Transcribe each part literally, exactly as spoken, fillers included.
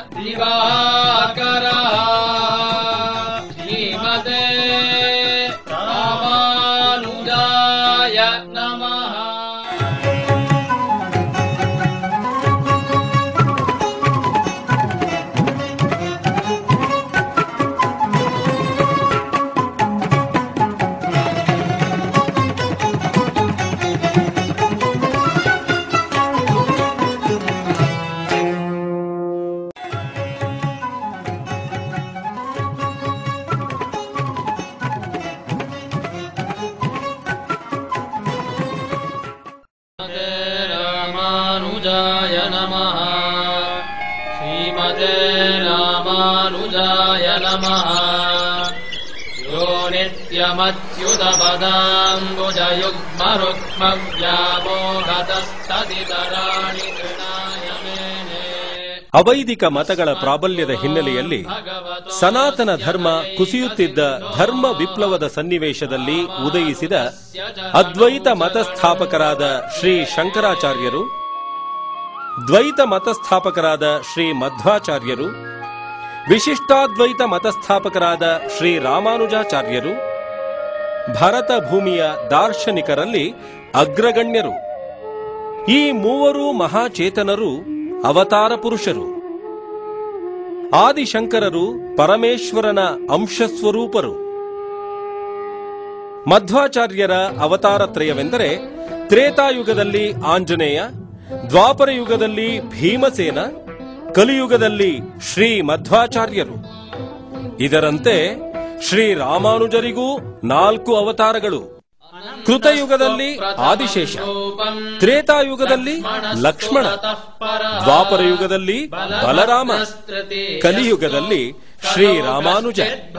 ದಿವಾಕರ ಶ್ರೀಮತೆ ರಾಮಾನುಜಾಯ ನಮಃ. ರಾಮಾನುಜಾಯ ನಮಃ. ಶ್ರೀಮತೆ ರಾಮಾನುಜಾಯ ನಮಃ. ಯೋ ನಿತ್ಯಮಚ್ಯುತ ಪದಾಂಬುಜಯುಗ್ಮರುಕ್ಮ ವ್ಯಾಮೋಹತಸ್ತದಿತರಾಣಿ ತೃಣಾಯ ಮೇನೆ. ಅವೈದಿಕ ಮತಗಳ ಪ್ರಾಬಲ್ಯದ ಹಿನ್ನೆಲೆಯಲ್ಲಿ ಸನಾತನ ಧರ್ಮ ಕುಸಿಯುತ್ತಿದ್ದ ಧರ್ಮ ವಿಪ್ಲವದ ಸನ್ನಿವೇಶದಲ್ಲಿ ಉದಯಿಸಿದ ಅದ್ವೈತ ಮತಸ್ಥಾಪಕರಾದ ಶ್ರೀ ಶಂಕರಾಚಾರ್ಯರು, ದ್ವೈತ ಮತಸ್ಥಾಪಕರಾದ ಶ್ರೀ ಮಧ್ವಾಚಾರ್ಯರು, ವಿಶಿಷ್ಟಾದ್ವೈತ ಮತಸ್ಥಾಪಕರಾದ ಶ್ರೀ ರಾಮಾನುಜಾಚಾರ್ಯರು ಭಾರತ ಭೂಮಿಯ ದಾರ್ಶನಿಕರಲ್ಲಿ ಅಗ್ರಗಣ್ಯರು. ಈ ಮೂವರು ಮಹಾಚೇತನರು ಅವತಾರ ಪುರುಷರು. ಆದಿಶಂಕರರು ಪರಮೇಶ್ವರನ ಅಂಶಸ್ವರೂಪರು. ಮಧ್ವಾಚಾರ್ಯರ ಅವತಾರತ್ರಯವೆಂದರೆ ತ್ರೇತಾಯುಗದಲ್ಲಿ ಆಂಜನೇಯ, ದ್ವಾಪರ ಯುಗದಲ್ಲಿ ಭೀಮಸೇನ, ಕಲಿಯುಗದಲ್ಲಿ ಶ್ರೀ ಮಧ್ವಾಚಾರ್ಯರು. ಇದರಂತೆ ಶ್ರೀ ರಾಮಾನುಜರಿಗೂ ನಾಲ್ಕು ಅವತಾರಗಳು. ಕೃತಯುಗದಲ್ಲಿ ಆದಿಶೇಷ, ತ್ರೇತಾಯುಗದಲ್ಲಿ ಲಕ್ಷ್ಮಣ, ದ್ವಾಪರ ಯುಗದಲ್ಲಿ ಬಲರಾಮ, ಕಲಿಯುಗದಲ್ಲಿ ಶ್ರೀ ರಾಮಾನುಜ.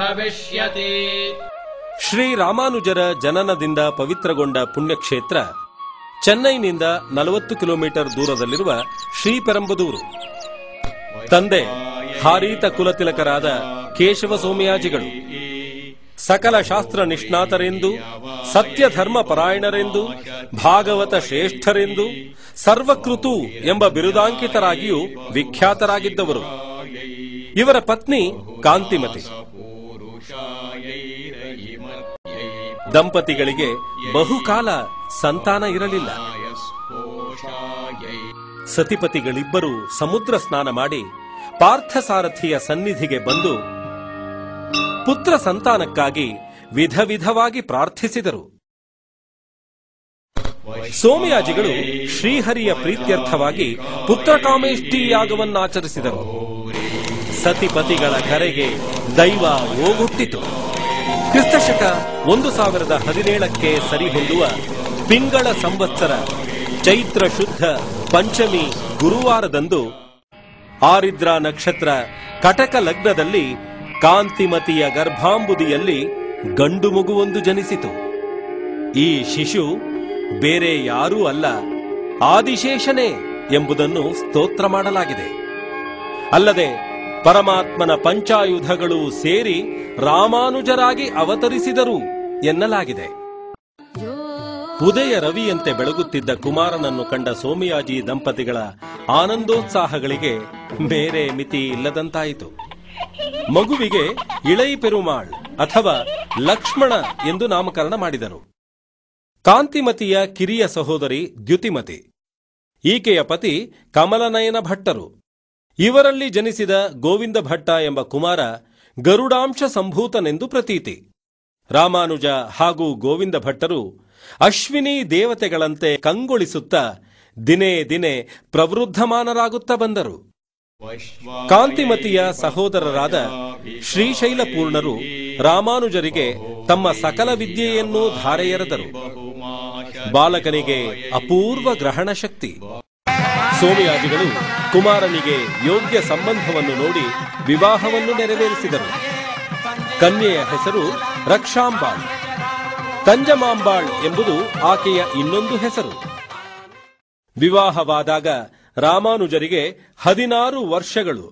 ಶ್ರೀ ರಾಮಾನುಜರ ಜನನದಿಂದ ಪವಿತ್ರಗೊಂಡ ಪುಣ್ಯಕ್ಷೇತ್ರ ಚೆನ್ನೈನಿಂದ ನಲವತ್ತು ಕಿಲೋಮೀಟರ್ ದೂರದಲ್ಲಿರುವ ಶ್ರೀಪೆರಂಬದೂರು. ತಂದೆ ಹಾರೀತ ಕುಲತಿಲಕರಾದ ಕೇಶವ ಸೋಮಯಾಜಿಗಳು. ಸಕಲ ಶಾಸ್ತ್ರ ನಿಷ್ಣಾತರೆಂದು, ಸತ್ಯಧರ್ಮ ಪರಾಯಣರೆಂದು, ಭಾಗವತ ಶ್ರೇಷ್ಠರೆಂದು, ಸರ್ವಕೃತು ಎಂಬ ಬಿರುದಾಂಕಿತರಾಗಿಯೂ ವಿಖ್ಯಾತರಾಗಿದ್ದವರು. ಇವರ ಪತ್ನಿ ಕಾಂತಿಮತಿ. ದಂಪತಿಗಳಿಗೆ ಬಹುಕಾಲ ಸಂತಾನ ಇರಲಿಲ್ಲ. ಸತಿಪತಿಗಳಿಬ್ಬರು ಸಮುದ್ರ ಸ್ನಾನ ಮಾಡಿ ಪಾರ್ಥಸಾರಥಿಯ ಸನ್ನಿಧಿಗೆ ಬಂದು ಪುತ್ರ ಸಂತಾನಕ್ಕಾಗಿ ವಿಧ ವಿಧವಾಗಿ ಪ್ರಾರ್ಥಿಸಿದರು. ಸೋಮಯಾಜಿಗಳು ಶ್ರೀಹರಿಯ ಪ್ರೀತ್ಯರ್ಥವಾಗಿ ಪುತ್ರಕಾಮೇಷ್ಟಿ ಯಾಗವನ್ನಾಚರಿಸಿದರು. ಸತಿಪತಿಗಳ ಕರೆಗೆ ದೈವ ಓಗೊಟ್ಟಿತು. ಕ್ರಿಸ್ತಶಕ ಒಂದು ಸಾವಿರದ ಹದಿನೇಳಕ್ಕೆ ಸರಿಹೊಂದುವ ಪಿಂಗಳ ಸಂವತ್ಸರ ಚೈತ್ರ ಶುದ್ಧ ಪಂಚಮಿ ಗುರುವಾರದಂದು ಆರಿದ್ರ ನಕ್ಷತ್ರ ಕಟಕ ಲಗ್ನದಲ್ಲಿ ಕಾಂತಿಮತಿಯ ಗರ್ಭಾಂಬುದಿಯಲ್ಲಿ ಗಂಡು ಮಗುವೊಂದು ಜನಿಸಿತು. ಈ ಶಿಶು ಬೇರೆ ಯಾರೂ ಅಲ್ಲ, ಆದಿಶೇಷನೇ ಎಂಬುದನ್ನು ಸ್ತೋತ್ರ ಮಾಡಲಾಗಿದೆ. ಅಲ್ಲದೆ ಪರಮಾತ್ಮನ ಪಂಚಾಯುಧಗಳು ಸೇರಿ ರಾಮಾನುಜರಾಗಿ ಅವತರಿಸಿದರು ಎನ್ನಲಾಗಿದೆ. ಉದಯ ರವಿಯಂತೆ ಬೆಳಗುತ್ತಿದ್ದ ಕುಮಾರನನ್ನು ಕಂಡ ಸೋಮಯಾಜಿ ದಂಪತಿಗಳ ಆನಂದೋತ್ಸಾಹಗಳಿಗೆ ಬೇರೆ ಮಿತಿ ಇಲ್ಲದಂತಾಯಿತು. ಮಗುವಿಗೆ ಇಳೈ ಪೆರುಮಾಳ್ ಅಥವಾ ಲಕ್ಷ್ಮಣ ಎಂದು ನಾಮಕರಣ ಮಾಡಿದರು. ಕಾಂತಿಮತಿಯ ಕಿರಿಯ ಸಹೋದರಿ ದ್ಯುತಿಮತಿ. ಈಕೆಯ ಪತಿ ಕಮಲನಯನ ಭಟ್ಟರು. ಇವರಲ್ಲಿ ಜನಿಸಿದ ಗೋವಿಂದ ಭಟ್ಟ ಎಂಬ ಕುಮಾರ ಗರುಡಾಂಶ ಸಂಭೂತನೆಂದು ಪ್ರತೀತಿ. ರಾಮಾನುಜ ಹಾಗೂ ಗೋವಿಂದ ಭಟ್ಟರು ಅಶ್ವಿನಿ ದೇವತೆಗಳಂತೆ ಕಂಗೊಳಿಸುತ್ತಾ ದಿನೇ ದಿನೇ ಪ್ರವೃದ್ಧಮಾನರಾಗುತ್ತಾ ಬಂದರು. ಕಾಂತಿಮತಿಯ ಸಹೋದರರಾದ ಶ್ರೀಶೈಲಪೂರ್ಣರು ರಾಮಾನುಜರಿಗೆ ತಮ್ಮ ಸಕಲ ವಿದ್ಯೆಯನ್ನೂ ಧಾರೆಯೆರೆದರು. ಬಾಲಕನಿಗೆ ಅಪೂರ್ವ ಗ್ರಹಣ ಶಕ್ತಿ. ಸೋಮಯಾಜಿಗಳು ಕುಮಾರನಿಗೆ ಯೋಗ್ಯ ಸಂಬಂಧವನ್ನು ನೋಡಿ ವಿವಾಹವನ್ನು ನೆರವೇರಿಸಿದರು. ಕನ್ಯೆಯ ಹೆಸರು ರಕ್ಷಾಂಬಾಳ್. ತಂಜಮಾಂಬಾಳ್ ಎಂಬುದು ಆಕೆಯ ಇನ್ನೊಂದು ಹೆಸರು. ವಿವಾಹವಾದಾಗ ರಾಮಾನುಜರಿಗೆ ಹದಿನಾರು ವರ್ಷಗಳು.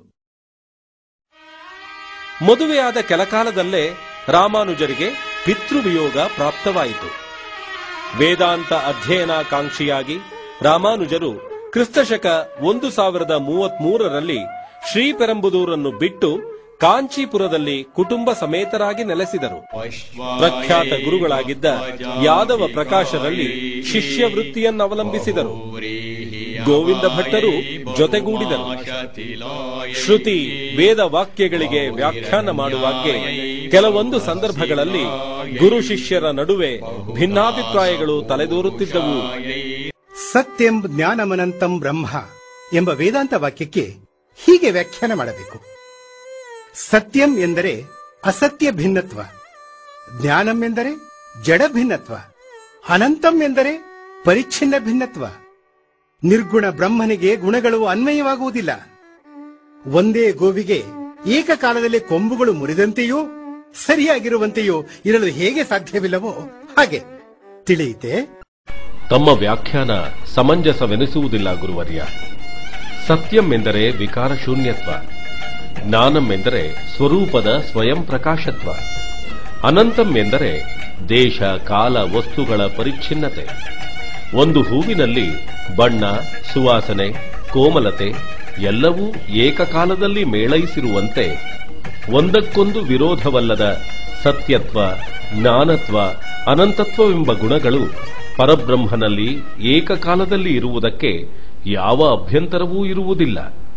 ಮದುವೆಯಾದ ಕೆಲಕಾಲದಲ್ಲೇ ರಾಮಾನುಜರಿಗೆ ಪಿತೃವಿಯೋಗ ಪ್ರಾಪ್ತವಾಯಿತು. ವೇದಾಂತ ಅಧ್ಯಯನಾಕಾಂಕ್ಷಿಯಾಗಿ ರಾಮಾನುಜರು ಕ್ರಿಸ್ತಶಕ ಒಂದು ಸಾವಿರದ ಮೂವತ್ಮೂರರಲ್ಲಿ ಶ್ರೀಪೆರಂಬುದೂರನ್ನು ಬಿಟ್ಟು ಕಾಂಚೀಪುರದಲ್ಲಿ ಕುಟುಂಬ ಸಮೇತರಾಗಿ ನೆಲೆಸಿದರು. ಪ್ರಖ್ಯಾತ ಗುರುಗಳಾಗಿದ್ದ ಯಾದವ ಪ್ರಕಾಶರಲ್ಲಿ ಶಿಷ್ಯ ವೃತ್ತಿಯನ್ನವಲಂಬಿಸಿದರು. ಗೋವಿಂದ ಭಟ್ಟರು ಜೊತೆಗೂಡಿದರು. ಶ್ರುತಿ ವೇದ ವಾಕ್ಯಗಳಿಗೆ ವ್ಯಾಖ್ಯಾನ ಮಾಡುವಾಗೆ ಕೆಲವೊಂದು ಸಂದರ್ಭಗಳಲ್ಲಿ ಗುರು ಶಿಷ್ಯರ ನಡುವೆ ಭಿನ್ನಾಭಿಪ್ರಾಯಗಳು ತಲೆದೋರುತ್ತಿದ್ದವು. ಸತ್ಯಂ ಜ್ಞಾನಮನಂತಂ ಬ್ರಹ್ಮ ಎಂಬ ವೇದಾಂತ ವಾಕ್ಯಕ್ಕೆ ಹೀಗೆ ವ್ಯಾಖ್ಯಾನ ಮಾಡಬೇಕು. ಸತ್ಯಂ ಎಂದರೆ ಅಸತ್ಯ ಭಿನ್ನತ್ವ, ಜ್ಞಾನಂ ಎಂದರೆ ಜಡ ಭಿನ್ನತ್ವ, ಅನಂತಂ ಎಂದರೆ ಪರಿಚ್ಛಿನ್ನ ಭಿನ್ನತ್ವ. ನಿರ್ಗುಣ ಬ್ರಹ್ಮನಿಗೆ ಗುಣಗಳು ಅನ್ವಯವಾಗುವುದಿಲ್ಲ. ಒಂದೇ ಗೋವಿಗೆ ಏಕಕಾಲದಲ್ಲಿ ಕೊಂಬುಗಳು ಮುರಿದಂತೆಯೂ ಸರಿಯಾಗಿರುವಂತೆಯೂ ಇರಲು ಹೇಗೆ ಸಾಧ್ಯವಿಲ್ಲವೋ ಹಾಗೆ. ತಿಳಿಯಿತೆ? ತಮ್ಮ ವ್ಯಾಖ್ಯಾನ ಸಮಂಜಸವೆನಿಸುವುದಿಲ್ಲ ಗುರುವರ್ಯ. ಸತ್ಯಂ ಎಂದರೆ ವಿಕಾರ ಶೂನ್ಯತ್ವ, ಜ್ಞಾನಂ ಎಂದರೆ ಸ್ವರೂಪದ ಸ್ವಯಂ ಪ್ರಕಾಶತ್ವ, ಅನಂತಂ ಎಂದರೆ ದೇಶ ಕಾಲ ವಸ್ತುಗಳ ಪರಿಚ್ಛಿನ್ನತೆ. ಒಂದು ಹೂವಿನಲ್ಲಿ ಬಣ್ಣ, ಸುವಾಸನೆ, ಕೋಮಲತೆ ಎಲ್ಲವೂ ಏಕಕಾಲದಲ್ಲಿ ಮೇಳೈಸಿರುವಂತೆ ಒಂದಕ್ಕೊಂದು ವಿರೋಧವಲ್ಲದ ಸತ್ಯತ್ವ, ಜ್ಞಾನತ್ವ, ಅನಂತತ್ವವೆಂಬ ಗುಣಗಳು ಪರಬ್ರಹ್ಮನಲ್ಲಿ ಏಕಕಾಲದಲ್ಲಿ ಇರುವುದಕ್ಕೆ ಯಾವ ಅಭ್ಯಂತರವೂ ಇರುವುದಿಲ್ಲ.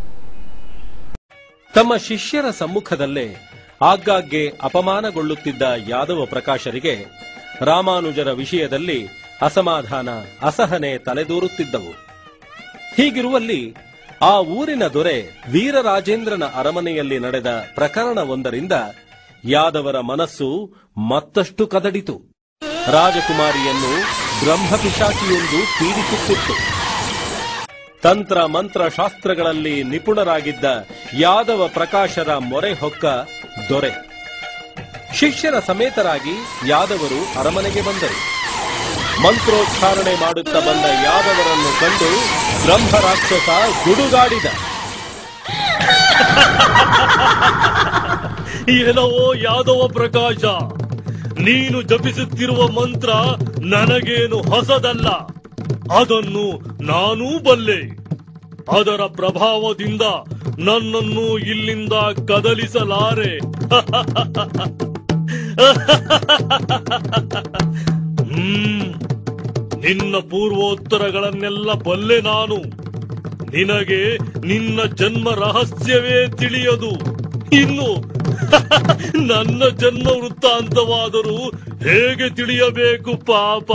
ತಮ್ಮ ಶಿಷ್ಯರ ಸಮ್ಮುಖದಲ್ಲೇ ಆಗಾಗ್ಗೆ ಅಪಮಾನಗೊಳ್ಳುತ್ತಿದ್ದ ಯಾದವ ಪ್ರಕಾಶರಿಗೆ ರಾಮಾನುಜರ ವಿಷಯದಲ್ಲಿ ಅಸಮಾಧಾನ, ಅಸಹನೆ ತಲೆದೋರುತ್ತಿದ್ದವು. ಹೀಗಿರುವಲ್ಲಿ ಆ ಊರಿನ ದೊರೆ ವೀರರಾಜೇಂದ್ರನ ಅರಮನೆಯಲ್ಲಿ ನಡೆದ ಪ್ರಕರಣವೊಂದರಿಂದ ಯಾದವರ ಮನಸ್ಸು ಮತ್ತಷ್ಟು ಕದಡಿತು. ರಾಜಕುಮಾರಿಯನ್ನು ಬ್ರಹ್ಮಪಿಶಾಚಿಯೊಂದು ಪೀಡಿಸುತ್ತಿತ್ತು. ತಂತ್ರ ಮಂತ್ರ ಶಾಸ್ತ್ರಗಳಲ್ಲಿ ನಿಪುಣರಾಗಿದ್ದ ಯಾದವ ಪ್ರಕಾಶರ ಮೊರೆ ಹೊಕ್ಕ ದೊರೆ ಶಿಷ್ಯರ ಸಮೇತರಾಗಿ ಯಾದವರು ಅರಮನೆಗೆ ಬಂದರು. ಮಂತ್ರೋಚ್ಚಾರಣೆ ಮಾಡುತ್ತಾ ಬಂದ ಯಾದವರನ್ನು ಕಂಡು ಬ್ರಹ್ಮರಾಕ್ಷಸ ಗುಡುಗಾಡಿದ. ಏನವೋ ಯಾದವ ಪ್ರಕಾಶ, ನೀನು ಜಪಿಸುತ್ತಿರುವ ಮಂತ್ರ ನನಗೇನು ಹೊಸದಲ್ಲ. ಅದನ್ನು ನಾನೂ ಬಲ್ಲೆ. ಅದರ ಪ್ರಭಾವದಿಂದ ನನ್ನನ್ನು ಇಲ್ಲಿಂದ ಕದಲಿಸಲಾರೆ. ಹ್ಮ್ ನಿನ್ನ ಪೂರ್ವೋತ್ತರಗಳನ್ನೆಲ್ಲ ಬಲ್ಲೆ ನಾನು. ನಿನಗೆ ನಿನ್ನ ಜನ್ಮ ರಹಸ್ಯವೇ ತಿಳಿಯದು. ಇನ್ನು ನನ್ನ ಜನ್ಮ ವೃತ್ತಾಂತವಾದರೂ ಹೇಗೆ ತಿಳಿಯಬೇಕು ಪಾಪ.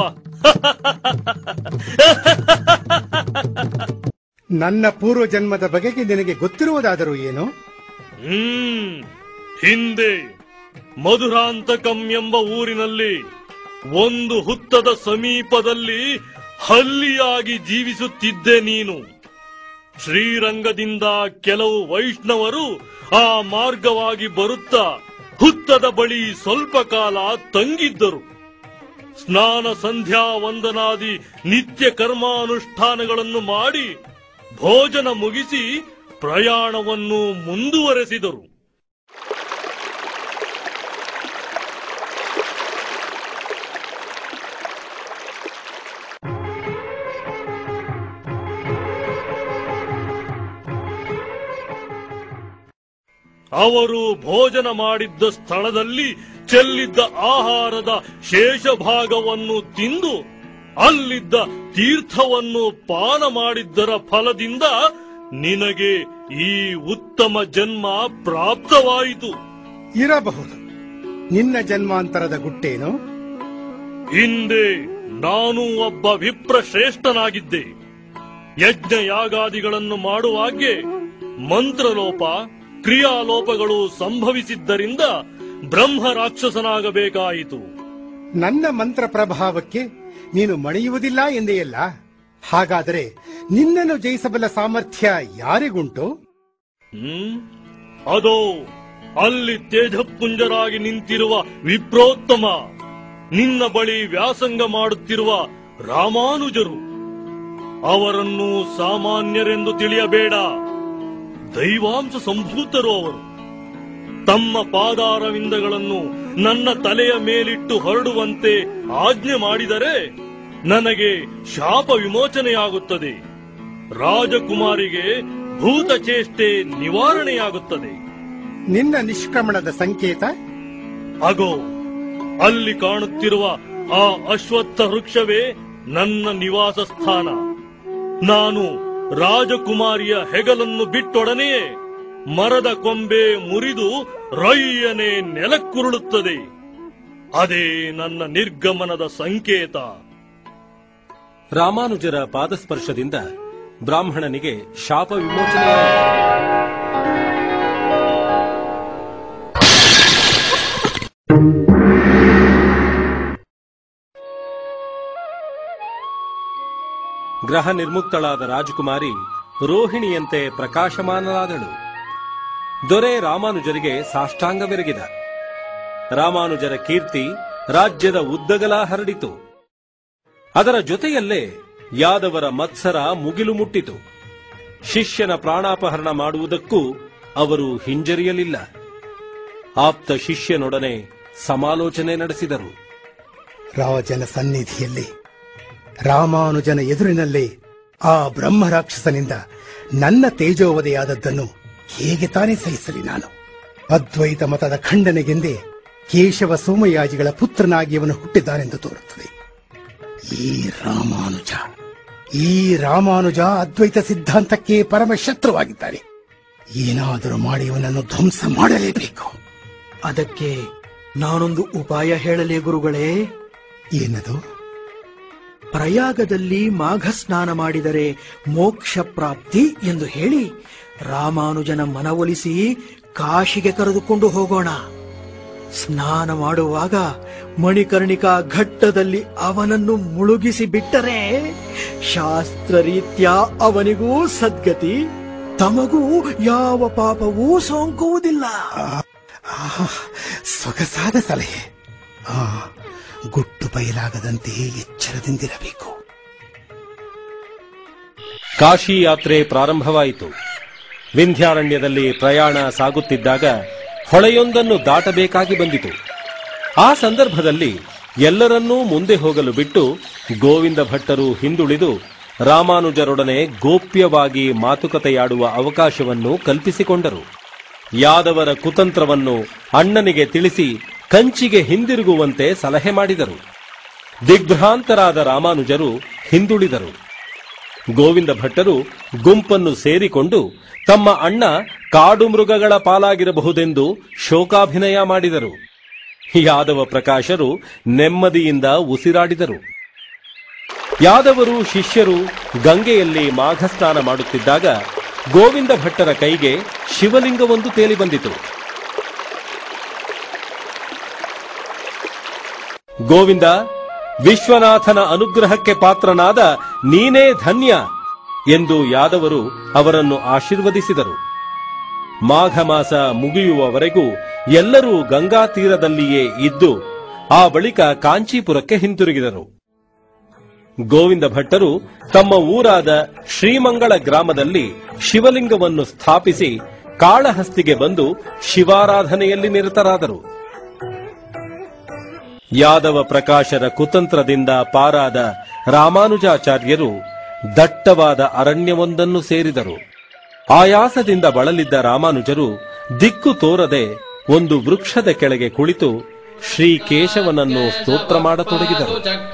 ನನ್ನ ಪೂರ್ವ ಜನ್ಮದ ಬಗೆಗೆ ನಿನಗೆ ಗೊತ್ತಿರುವುದಾದರೂ ಏನು? ಹ್ಮ್ ಹಿಂದೆ ಮಧುರಾಂತಕಂ ಎಂಬ ಊರಿನಲ್ಲಿ ಒಂದು ಹುತ್ತದ ಸಮೀಪದಲ್ಲಿ ಹಲ್ಲಿಯಾಗಿ ಜೀವಿಸುತ್ತಿದ್ದೆ ನೀನು. ಶ್ರೀರಂಗದಿಂದ ಕೆಲವು ವೈಷ್ಣವರು ಆ ಮಾರ್ಗವಾಗಿ ಬರುತ್ತಾ ಹುತ್ತದ ಬಳಿ ಸ್ವಲ್ಪ ಕಾಲ ತಂಗಿದ್ದರು. ಸ್ನಾನ ಸಂಧ್ಯಾ ವಂದನಾದಿ ನಿತ್ಯ ಕರ್ಮಾನುಷ್ಠಾನಗಳನ್ನು ಮಾಡಿ ಭೋಜನ ಮುಗಿಸಿ ಪ್ರಯಾಣವನ್ನು ಮುಂದುವರೆಸಿದರು. ಅವರು ಭೋಜನ ಮಾಡಿದ್ದ ಸ್ಥಳದಲ್ಲಿ ಚೆಲ್ಲಿದ್ದ ಆಹಾರದ ಶೇಷ ಭಾಗವನ್ನು ತಿಂದು ಅಲ್ಲಿದ್ದ ತೀರ್ಥವನ್ನು ಪಾನ ಮಾಡಿದ್ದರ ಫಲದಿಂದ ನಿನಗೆ ಈ ಉತ್ತಮ ಜನ್ಮ ಪ್ರಾಪ್ತವಾಯಿತು. ಇರಬಹುದು. ನಿನ್ನ ಜನ್ಮಾಂತರದ ಗುಟ್ಟೇನು? ಹಿಂದೆ ನಾನು ಒಬ್ಬ ವಿಪ್ರಶ್ರೇಷ್ಠನಾಗಿದ್ದೆ. ಯಜ್ಞ ಯಾಗಾದಿಗಳನ್ನು ಮಾಡುವಾಗೆ ಮಂತ್ರಲೋಪ, ಕ್ರಿಯಾಲೋಪಗಳು ಸಂಭವಿಸಿದ್ದರಿಂದ ಬ್ರಹ್ಮ ರಾಕ್ಷಸನಾಗಬೇಕಾಯಿತು. ನನ್ನ ಮಂತ್ರ ಪ್ರಭಾವಕ್ಕೆ ನೀನು ಮಣಿಯುವುದಿಲ್ಲ ಎಂದೆಯಲ್ಲ. ಹಾಗಾದರೆ ನಿನ್ನನ್ನು ಜಯಿಸಬಲ್ಲ ಸಾಮರ್ಥ್ಯ ಯಾರಿಗುಂಟು? ಹ್ಮ್ ಅದೋ ಅಲ್ಲಿ ತೇಜಪುಂಜರಾಗಿ ನಿಂತಿರುವ ವಿಪ್ರೋತ್ತಮ, ನಿನ್ನ ಬಳಿ ವ್ಯಾಸಂಗ ಮಾಡುತ್ತಿರುವ ರಾಮಾನುಜರು. ಅವರನ್ನು ಸಾಮಾನ್ಯರೆಂದು ತಿಳಿಯಬೇಡ. ದೈವಾಂಶ ಸಂಭೂತರು ಅವರು. ತಮ್ಮ ಪಾದಾರವಿಂದಗಳನ್ನು ನನ್ನ ತಲೆಯ ಮೇಲಿಟ್ಟು ಹೊರಡುವಂತೆ ಆಜ್ಞೆ ಮಾಡಿದರೆ ನನಗೆ ಶಾಪ ವಿಮೋಚನೆಯಾಗುತ್ತದೆ. ರಾಜಕುಮಾರಿಗೆ ಭೂತ ಚೇಷ್ಟೆ ನಿವಾರಣೆಯಾಗುತ್ತದೆ. ನಿನ್ನ ನಿಷ್ಕ್ರಮಣದ ಸಂಕೇತ? ಅಗೋ, ಅಲ್ಲಿ ಕಾಣುತ್ತಿರುವ ಆ ಅಶ್ವತ್ಥ ವೃಕ್ಷವೇ ನನ್ನ ನಿವಾಸ ಸ್ಥಾನ. ನಾನು ರಾಜಕುಮಾರಿಯ ಹೆಗಲನ್ನು ಬಿಟ್ಟೊಡನೆಯೇ ಮರದ ಕೊಂಬೆ ಮುರಿದು ರಯ್ಯನೆ ನೆಲಕ್ಕುರುಳುತ್ತದೆ. ಅದೇ ನನ್ನ ನಿರ್ಗಮನದ ಸಂಕೇತ. ರಾಮಾನುಜರ ಪಾದಸ್ಪರ್ಶದಿಂದ ಬ್ರಾಹ್ಮಣನಿಗೆ ಶಾಪ ವಿಮೋಚನೆಯಾಯಿತು. ಗ್ರಹ ನಿರ್ಮುಕ್ತಳಾದ ರಾಜಕುಮಾರಿ ರೋಹಿಣಿಯಂತೆ ಪ್ರಕಾಶಮಾನಳಾದಳು. ದೊರೆ ರಾಮಾನುಜರಿಗೆ ಸಾಷ್ಟಾಂಗವೆರಗಿದ. ರಾಮಾನುಜರ ಕೀರ್ತಿ ರಾಜ್ಯದ ಉದ್ದಗಲ ಹರಡಿತು. ಅದರ ಜೊತೆಯಲ್ಲೇ ಯಾದವರ ಮತ್ಸರ ಮುಗಿಲು ಮುಟ್ಟಿತು. ಶಿಷ್ಯನ ಪ್ರಾಣಾಪಹರಣ ಮಾಡುವುದಕ್ಕೂ ಅವರು ಹಿಂಜರಿಯಲಿಲ್ಲ. ಆಪ್ತ ಶಿಷ್ಯನೊಡನೆ ಸಮಾಲೋಚನೆ ನಡೆಸಿದರು. ರಾಜನ ಸನ್ನಿಧಿಯಲ್ಲಿ ರಾಮಾನುಜನ ಎದುರಿನಲ್ಲೇ ಆ ಬ್ರಹ್ಮರಾಕ್ಷಸನಿಂದ ನನ್ನ ತೇಜೋವಧೆಯಾದದ್ದನ್ನು ಹೇಗೆ ತಾನೇ ಸಹಿಸಲಿ ನಾನು? ಅದ್ವೈತ ಮತದ ಖಂಡನೆಗೆಂದೇ ಕೇಶವ ಸೋಮಯಾಜಿಗಳ ಪುತ್ರನಾಗಿ ಅವನು ಹುಟ್ಟಿದ್ದಾನೆಂದು ತೋರುತ್ತದೆ. ಈ ರಾಮಾನುಜ ಈ ರಾಮಾನುಜ ಅದ್ವೈತ ಸಿದ್ಧಾಂತಕ್ಕೆ ಪರಮ ಶತ್ರುವಾಗಿದ್ದಾನೆ. ಏನಾದರೂ ಮಾಡಿ ಅವನನ್ನು ಧ್ವಂಸ ಮಾಡಲೇಬೇಕು. ಅದಕ್ಕೆ ನಾನೊಂದು ಉಪಾಯ ಹೇಳಲೇ ಗುರುಗಳೇ? ಏನದು? ಪ್ರಯಾಗದಲ್ಲಿ ಮಾಘ ಸ್ನಾನ ಮಾಡಿದರೆ ಮೋಕ್ಷ ಪ್ರಾಪ್ತಿ ಎಂದು ಹೇಳಿ ರಾಮಾನುಜನ ಮನವೊಲಿಸಿ ಕಾಶಿಗೆ ಕರೆದುಕೊಂಡು ಹೋಗೋಣ. ಸ್ನಾನ ಮಾಡುವಾಗ ಮಣಿಕರ್ಣಿಕಾ ಘಟ್ಟದಲ್ಲಿ ಅವನನ್ನು ಮುಳುಗಿಸಿ ಬಿಟ್ಟರೆ ಶಾಸ್ತ್ರರೀತ್ಯ ಅವನಿಗೂ ಸದ್ಗತಿ, ತಮಗೂ ಯಾವ ಪಾಪವೂ ಸೋಂಕುವುದಿಲ್ಲ. ಸೊಗಸಾದ ಸಲಹೆ. ಆ ಗುಟ್ಟು ಬಯಲಾಗದಂತೆ ಎಚ್ಚರದಿಂದಿರಬೇಕು. ಕಾಶಿ ಯಾತ್ರೆ ಪ್ರಾರಂಭವಾಯಿತು. ವಿಂಧ್ಯಾರಣ್ಯದಲ್ಲಿ ಪ್ರಯಾಣ ಸಾಗುತ್ತಿದ್ದಾಗ ಹೊಳೆಯೊಂದನ್ನು ದಾಟಬೇಕಾಗಿ ಬಂದಿತು. ಆ ಸಂದರ್ಭದಲ್ಲಿ ಎಲ್ಲರನ್ನೂ ಮುಂದೆ ಹೋಗಲು ಬಿಟ್ಟು ಗೋವಿಂದ ಭಟ್ಟರು ಹಿಂದುಳಿದು ರಾಮಾನುಜರೊಡನೆ ಗೋಪ್ಯವಾಗಿ ಮಾತುಕತೆಯಾಡುವ ಅವಕಾಶವನ್ನು ಕಲ್ಪಿಸಿಕೊಂಡರು. ಯಾದವರ ಕುತಂತ್ರವನ್ನು ಅಣ್ಣನಿಗೆ ತಿಳಿಸಿ ಕಂಚಿಗೆ ಹಿಂದಿರುಗುವಂತೆ ಸಲಹೆ ಮಾಡಿದರು. ದಿಗ್ಭ್ರಾಂತರಾದ ರಾಮಾನುಜರು ಹಿಂದುಳಿದರು. ಗೋವಿಂದ ಭಟ್ಟರು ಗುಂಪನ್ನು ಸೇರಿಕೊಂಡು ತಮ್ಮ ಅಣ್ಣ ಕಾಡು ಮೃಗಗಳ ಪಾಲಾಗಿರಬಹುದೆಂದು ಶೋಕಾಭಿನಯ ಮಾಡಿದರು. ಯಾದವ ಪ್ರಕಾಶರು ನೆಮ್ಮದಿಯಿಂದ ಉಸಿರಾಡಿದರು. ಯಾದವರು ಶಿಷ್ಯರು ಗಂಗೆಯಲ್ಲಿ ಮಾಘಸ್ನಾನ ಮಾಡುತ್ತಿದ್ದಾಗ ಗೋವಿಂದ ಭಟ್ಟರ ಕೈಗೆ ಶಿವಲಿಂಗವೊಂದು ತೇಲಿ ಬಂದಿತು. ಗೋವಿಂದ, ವಿಶ್ವನಾಥನ ಅನುಗ್ರಹಕ್ಕೆ ಪಾತ್ರನಾದ ನೀನೇ ಧನ್ಯ ಎಂದು ಯಾದವರು ಅವರನ್ನು ಆಶೀರ್ವದಿಸಿದರು. ಮಾಘ ಮಾಸ ಮುಗಿಯುವವರೆಗೂ ಎಲ್ಲರೂ ಗಂಗಾ ತೀರದಲ್ಲಿಯೇ ಇದ್ದು ಆ ಬಳಿಕ ಕಾಂಚೀಪುರಕ್ಕೆ ಹಿಂತಿರುಗಿದರು. ಗೋವಿಂದ ಭಟ್ಟರು ತಮ್ಮ ಊರಾದ ಶ್ರೀಮಂಗಳ ಗ್ರಾಮದಲ್ಲಿ ಶಿವಲಿಂಗವನ್ನು ಸ್ಥಾಪಿಸಿ ಕಾಳಹಸ್ತಿಗೆ ಬಂದು ಶಿವಾರಾಧನೆಯಲ್ಲಿ ನಿರತರಾದರು. ಯಾದವ ಪ್ರಕಾಶರ ಕುತಂತ್ರದಿಂದ ಪಾರಾದ ರಾಮಾನುಜಾಚಾರ್ಯರು ದಟ್ಟವಾದ ಅರಣ್ಯವೊಂದನ್ನು ಸೇರಿದರು. ಆಯಾಸದಿಂದ ಬಳಲಿದ್ದ ರಾಮಾನುಜರು ದಿಕ್ಕು ತೋರದೆ ಒಂದು ವೃಕ್ಷದ ಕೆಳಗೆ ಕುಳಿತು ಶ್ರೀ ಕೇಶವನನ್ನು ಸ್ತೋತ್ರ ಮಾಡತೊಡಗಿದರು.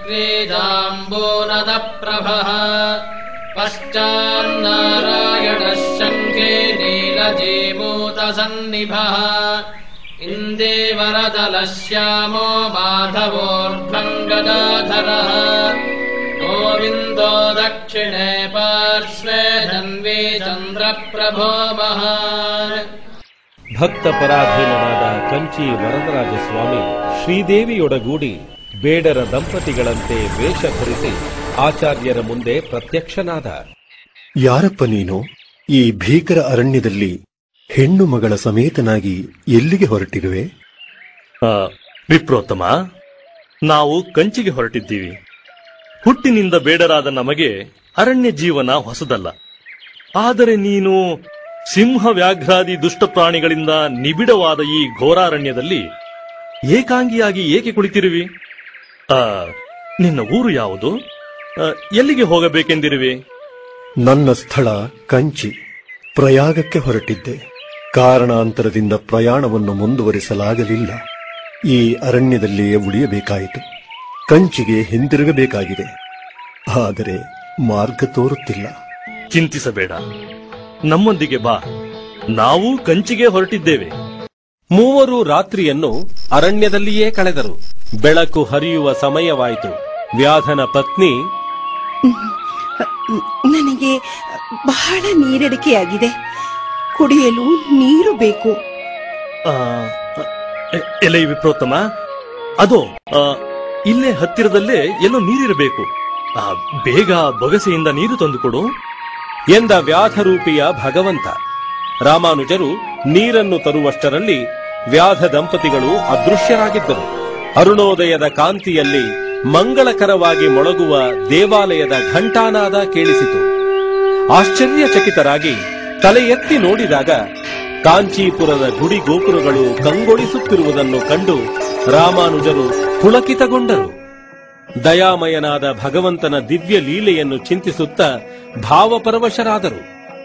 ಪಶ್ಚಾನ್ನಾರಾಯಣ ಶಂಖೇ ನೀಲಜೀಮೂತ ಸನ್ನಿಭಃ ಇಂದೇವರದಲ ಶ್ಯಾಮೋ ಮಾಧವೋರ್ಧ್ವಂಗದಾಧರಃ ಗೋವಿಂದೋ ದಕ್ಷಿಣೆ ಪಾರ್ಶ್ವೇ ಧನ್ವೀ ಚಂದ್ರಪ್ರಭೋ ಮಹಾನ್. ಭಕ್ತ ಪರಾಧೀನನಾದ ಕಂಚಿ ವರದರಾಜ ಸ್ವಾಮಿ ಶ್ರೀದೇವಿಯೊಡಗೂಡಿ ಬೇಡರ ದಂಪತಿಗಳಂತೆ ವೇಷ ಧರಿಸಿ ಆಚಾರ್ಯರ ಮುಂದೆ ಪ್ರತ್ಯಕ್ಷನಾದ. ಯಾರಪ್ಪ ನೀನು? ಈ ಭೀಕರ ಅರಣ್ಯದಲ್ಲಿ ಹೆಣ್ಣು ಮಗಳ ಸಮೇತನಾಗಿ ಎಲ್ಲಿಗೆ ಹೊರಟಿರುವೆ? ವಿಪ್ರೋತ್ತಮ, ನಾವು ಕಂಚಿಗೆ ಹೊರಟಿದ್ದೀವಿ. ಹುಟ್ಟಿನಿಂದ ಬೇಡರಾದ ನಮಗೆ ಅರಣ್ಯ ಜೀವನ ಹೊಸದಲ್ಲ. ಆದರೆ ನೀನು ಸಿಂಹ ವ್ಯಾಘ್ರಾದಿ ದುಷ್ಟ ಪ್ರಾಣಿಗಳಿಂದ ನಿಬಿಡವಾದ ಈ ಘೋರಾರಣ್ಯದಲ್ಲಿ ಏಕಾಂಗಿಯಾಗಿ ಏಕೆ ಕುಳಿತಿರುವಿ? ಆ ನಿನ್ನ ಊರು ಯಾವುದು? ಎಲ್ಲಿಗೆ ಹೋಗಬೇಕೆಂದಿರುವೆ? ನನ್ನ ಸ್ಥಳ ಕಂಚಿ. ಪ್ರಯಾಗಕ್ಕೆ ಹೊರಟಿದ್ದೆ. ಕಾರಣಾಂತರದಿಂದ ಪ್ರಯಾಣವನ್ನು ಮುಂದುವರಿಸಲಾಗಲಿಲ್ಲ. ಈ ಅರಣ್ಯದಲ್ಲಿಯೇ ಉಳಿಯಬೇಕಾಯಿತು. ಕಂಚಿಗೆ ಹಿಂದಿರುಗಬೇಕಾಗಿದೆ. ಆದರೆ ಮಾರ್ಗ ತೋರುತ್ತಿಲ್ಲ. ಚಿಂತಿಸಬೇಡ, ನಮ್ಮೊಂದಿಗೆ ಬಾ. ನಾವು ಕಂಚಿಗೆ ಹೊರಟಿದ್ದೇವೆ. ಮೂವರು ರಾತ್ರಿಯನ್ನು ಅರಣ್ಯದಲ್ಲಿಯೇ ಕಳೆದರು. ಬೆಳಕು ಹರಿಯುವ ಸಮಯವಾಯಿತು. ವ್ಯಾಧನ ಪತ್ನಿ, ನನಗೆ ಬಹಳ ನೀರಡಿಕೆಯಾಗಿದೆ, ಕುಡಿಯಲು ನೀರು ಬೇಕು. ಆ, ಎಲೆ ವಿಪ್ರೋತ್ತಮ, ಅದೋ ಆ, ಇಲ್ಲೇ ಹತ್ತಿರದಲ್ಲೇ ಎಲ್ಲೋ ನೀರಿರಬೇಕು. ಆ, ಬೇಗ ಬೊಗಸೆಯಿಂದ ನೀರು ತಂದುಕೊಡು ಎಂದ ವ್ಯಾಧರೂಪಿಯ ಭಗವಂತ. ರಾಮಾನುಜರು ನೀರನ್ನು ತರುವಷ್ಟರಲ್ಲಿ ವ್ಯಾಧ ದಂಪತಿಗಳು ಅದೃಶ್ಯರಾಗಿದ್ದರು. ಅರುಣೋದಯದ ಕಾಂತಿಯಲ್ಲಿ ಮಂಗಳಕರವಾಗಿ ಮೊಳಗುವ ದೇವಾಲಯದ ಘಂಟಾನಾದ ಕೇಳಿಸಿತು. ಆಶ್ಚರ್ಯಚಕಿತರಾಗಿ ತಲೆ ಎತ್ತಿ ನೋಡಿದಾಗ ಕಾಂಚೀಪುರದ ಗುಡಿ ಗೋಪುರಗಳು ಕಂಗೊಳಿಸುತ್ತಿರುವುದನ್ನು ಕಂಡು ರಾಮಾನುಜರು ಪುಳಕಿತಗೊಂಡರು. ದಯಾಮಯನಾದ ಭಗವಂತನ ದಿವ್ಯ ಲೀಲೆಯನ್ನು ಚಿಂತಿಸುತ್ತಾ ಭಾವಪರವಶರಾದರು.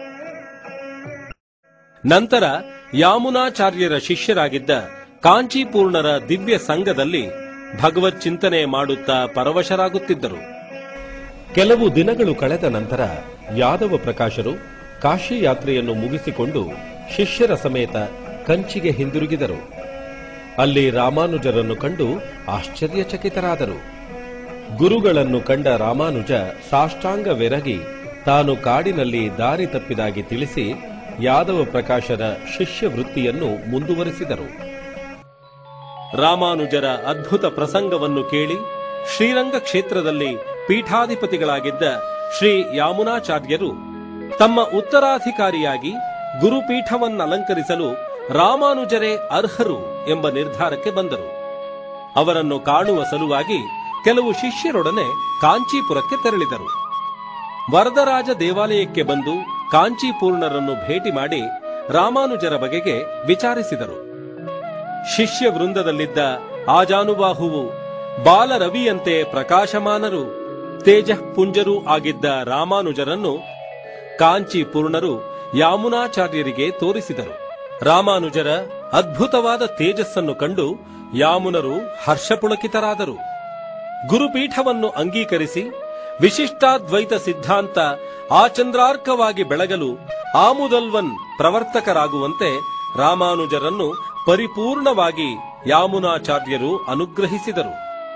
ನಂತರ ಯಾಮುನಾಚಾರ್ಯರ ಶಿಷ್ಯರಾಗಿದ್ದ ಕಾಂಚೀಪೂರ್ಣರ ದಿವ್ಯ ಸಂಘದಲ್ಲಿ ಭಗವತ್ ಚಿಂತನೆ ಮಾಡುತ್ತಾ ಪರವಶರಾಗುತ್ತಿದ್ದರು. ಕೆಲವು ದಿನಗಳು ಕಳೆದ ನಂತರ ಯಾದವ ಪ್ರಕಾಶರು ಕಾಶಿ ಯಾತ್ರೆಯನ್ನು ಮುಗಿಸಿಕೊಂಡು ಶಿಷ್ಯರ ಸಮೇತ ಕಂಚಿಗೆ ಹಿಂದಿರುಗಿದರು. ಅಲ್ಲಿ ರಾಮಾನುಜರನ್ನು ಕಂಡು ಆಶ್ಚರ್ಯಚಕಿತರಾದರು. ಗುರುಗಳನ್ನು ಕಂಡ ರಾಮಾನುಜ ಸಾಷ್ಟಾಂಗವೆರಗಿ ತಾನು ಕಾಡಿನಲ್ಲಿ ದಾರಿ ತಪ್ಪಿದಾಗಿ ತಿಳಿಸಿ ಯಾದವ ಪ್ರಕಾಶರ ಶಿಷ್ಯ ವೃತ್ತಿಯನ್ನು ಮುಂದುವರಿಸಿದರು. ರಾಮಾನುಜರ ಅದ್ಭುತ ಪ್ರಸಂಗವನ್ನು ಕೇಳಿ ಶ್ರೀರಂಗ ಕ್ಷೇತ್ರದಲ್ಲಿ ಪೀಠಾಧಿಪತಿಗಳಾಗಿದ್ದ ಶ್ರೀ ಯಾಮುನಾಚಾರ್ಯರು ತಮ್ಮ ಉತ್ತರಾಧಿಕಾರಿಯಾಗಿ ಗುರುಪೀಠವನ್ನಲಂಕರಿಸಲು ರಾಮಾನುಜರೇ ಅರ್ಹರು ಎಂಬ ನಿರ್ಧಾರಕ್ಕೆ ಬಂದರು. ಅವರನ್ನು ಕಾಣುವ ಸಲುವಾಗಿ ಕೆಲವು ಶಿಷ್ಯರೊಡನೆ ಕಾಂಚೀಪುರಕ್ಕೆ ತೆರಳಿದರು. ವರದರಾಜ ದೇವಾಲಯಕ್ಕೆ ಬಂದು ಕಾಂಚೀಪೂರ್ಣರನ್ನು ಭೇಟಿ ಮಾಡಿ ರಾಮಾನುಜರ ಬಗೆಗೆ ವಿಚಾರಿಸಿದರು. ಶಿಷ್ಯ ವೃಂದದಲ್ಲಿದ್ದ ಆಜಾನುಬಾಹುವು ಬಾಲರವಿಯಂತೆ ಪ್ರಕಾಶಮಾನರು ತೇಜಃಪುಂಜರೂ ಆಗಿದ್ದ ರಾಮಾನುಜರನ್ನು ಕಾಂಚೀಪೂರ್ಣರು ಯಾಮುನಾಚಾರ್ಯರಿಗೆ ತೋರಿಸಿದರು. ರಾಮಾನುಜರ ಅದ್ಭುತವಾದ ತೇಜಸ್ಸನ್ನು ಕಂಡು ಯಾಮುನರು ಹರ್ಷಪುಳಕಿತರಾದರು. ಗುರುಪೀಠವನ್ನು ಅಂಗೀಕರಿಸಿ ವಿಶಿಷ್ಟಾದ್ವೈತ ಸಿದ್ಧಾಂತ ಆಚಂದ್ರಾರ್ಕವಾಗಿ ಬೆಳಗಲು ಆಮುದಲ್ವನ್ ಪ್ರವರ್ತಕರಾಗುವಂತೆ ರಾಮಾನುಜರನ್ನು ಪರಿಪೂರ್ಣವಾಗಿ ಯಾಮುನಾಚಾರ್ಯರು ಅನುಗ್ರಹಿಸಿದರು.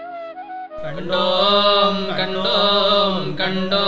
ಕಂಡೋಂ ಕಂಡೋಂ ಕಂಡೋ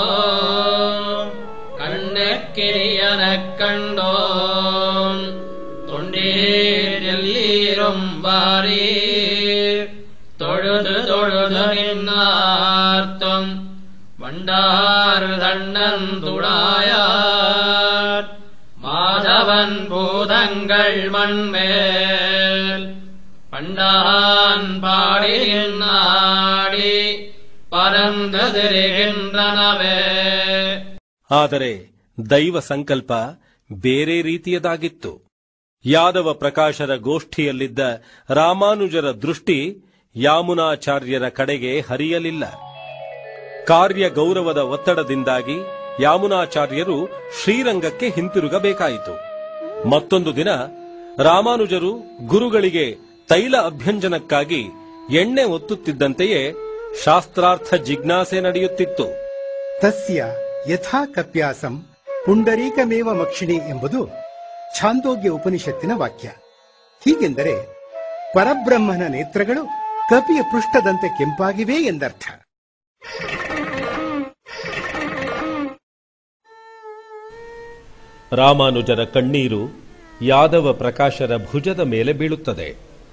ಕಣ್ಣೆಕ್ಕಿರಿಯನ ಕಂಡೋಂ தொண்டேரியல்லீரும் வாரி தொழுது தொழுது நின்னார்த்தம் வண்டாறு தண்ணன் துடாயார் மாதவன் பூதங்கள் மண்மேல் பண்டான் பாடி நாடி பரந்து திரிகின்றனவே. ಆದರೆ ದೈವ ಸಂಕಲ್ಪ ಬೇರೆ ರೀತಿಯದಾಗಿತ್ತು. ಯಾದವ ಪ್ರಕಾಶರ ಗೋಷ್ಠಿಯಲ್ಲಿದ್ದ ರಾಮಾನುಜರ ದೃಷ್ಟಿ ಯಾಮುನಾಚಾರ್ಯರ ಕಡೆಗೆ ಹರಿಯಲಿಲ್ಲ. ಕಾರ್ಯ ಗೌರವದ ಒತ್ತಡದಿಂದಾಗಿ ಯಾಮುನಾಚಾರ್ಯರು ಶ್ರೀರಂಗಕ್ಕೆ ಹಿಂತಿರುಗಬೇಕಾಯಿತು. ಮತ್ತೊಂದು ದಿನ ರಾಮಾನುಜರು ಗುರುಗಳಿಗೆ ತೈಲ ಅಭ್ಯಂಜನಕ್ಕಾಗಿ ಎಣ್ಣೆ ಒತ್ತುತ್ತಿದ್ದಂತೆಯೇ ಶಾಸ್ತ್ರಾರ್ಥ ಜಿಜ್ಞಾಸೆ ನಡೆಯುತ್ತಿತ್ತು. ತಸ್ಯ ಯಥಾ ಕಪ್ಯಾಸಂ ಪುಂಡರೀಕಮೇವ ಮಕ್ಷಿಣಿ ಎಂಬುದು ಛಾಂದೋಗ್ಯ ಉಪನಿಷತ್ತಿನ ವಾಕ್ಯ. ಹೀಗೆಂದರೆ ಪರಬ್ರಹ್ಮನ ನೇತ್ರಗಳು ಕಪಿಯ ಪೃಷ್ಠದಂತೆ ಕೆಂಪಾಗಿವೆ ಎಂದರ್ಥ. ರಾಮಾನುಜರ ಕಣ್ಣೀರು ಯಾದವ ಪ್ರಕಾಶರ ಭುಜದ ಮೇಲೆ ಬೀಳುತ್ತದೆ.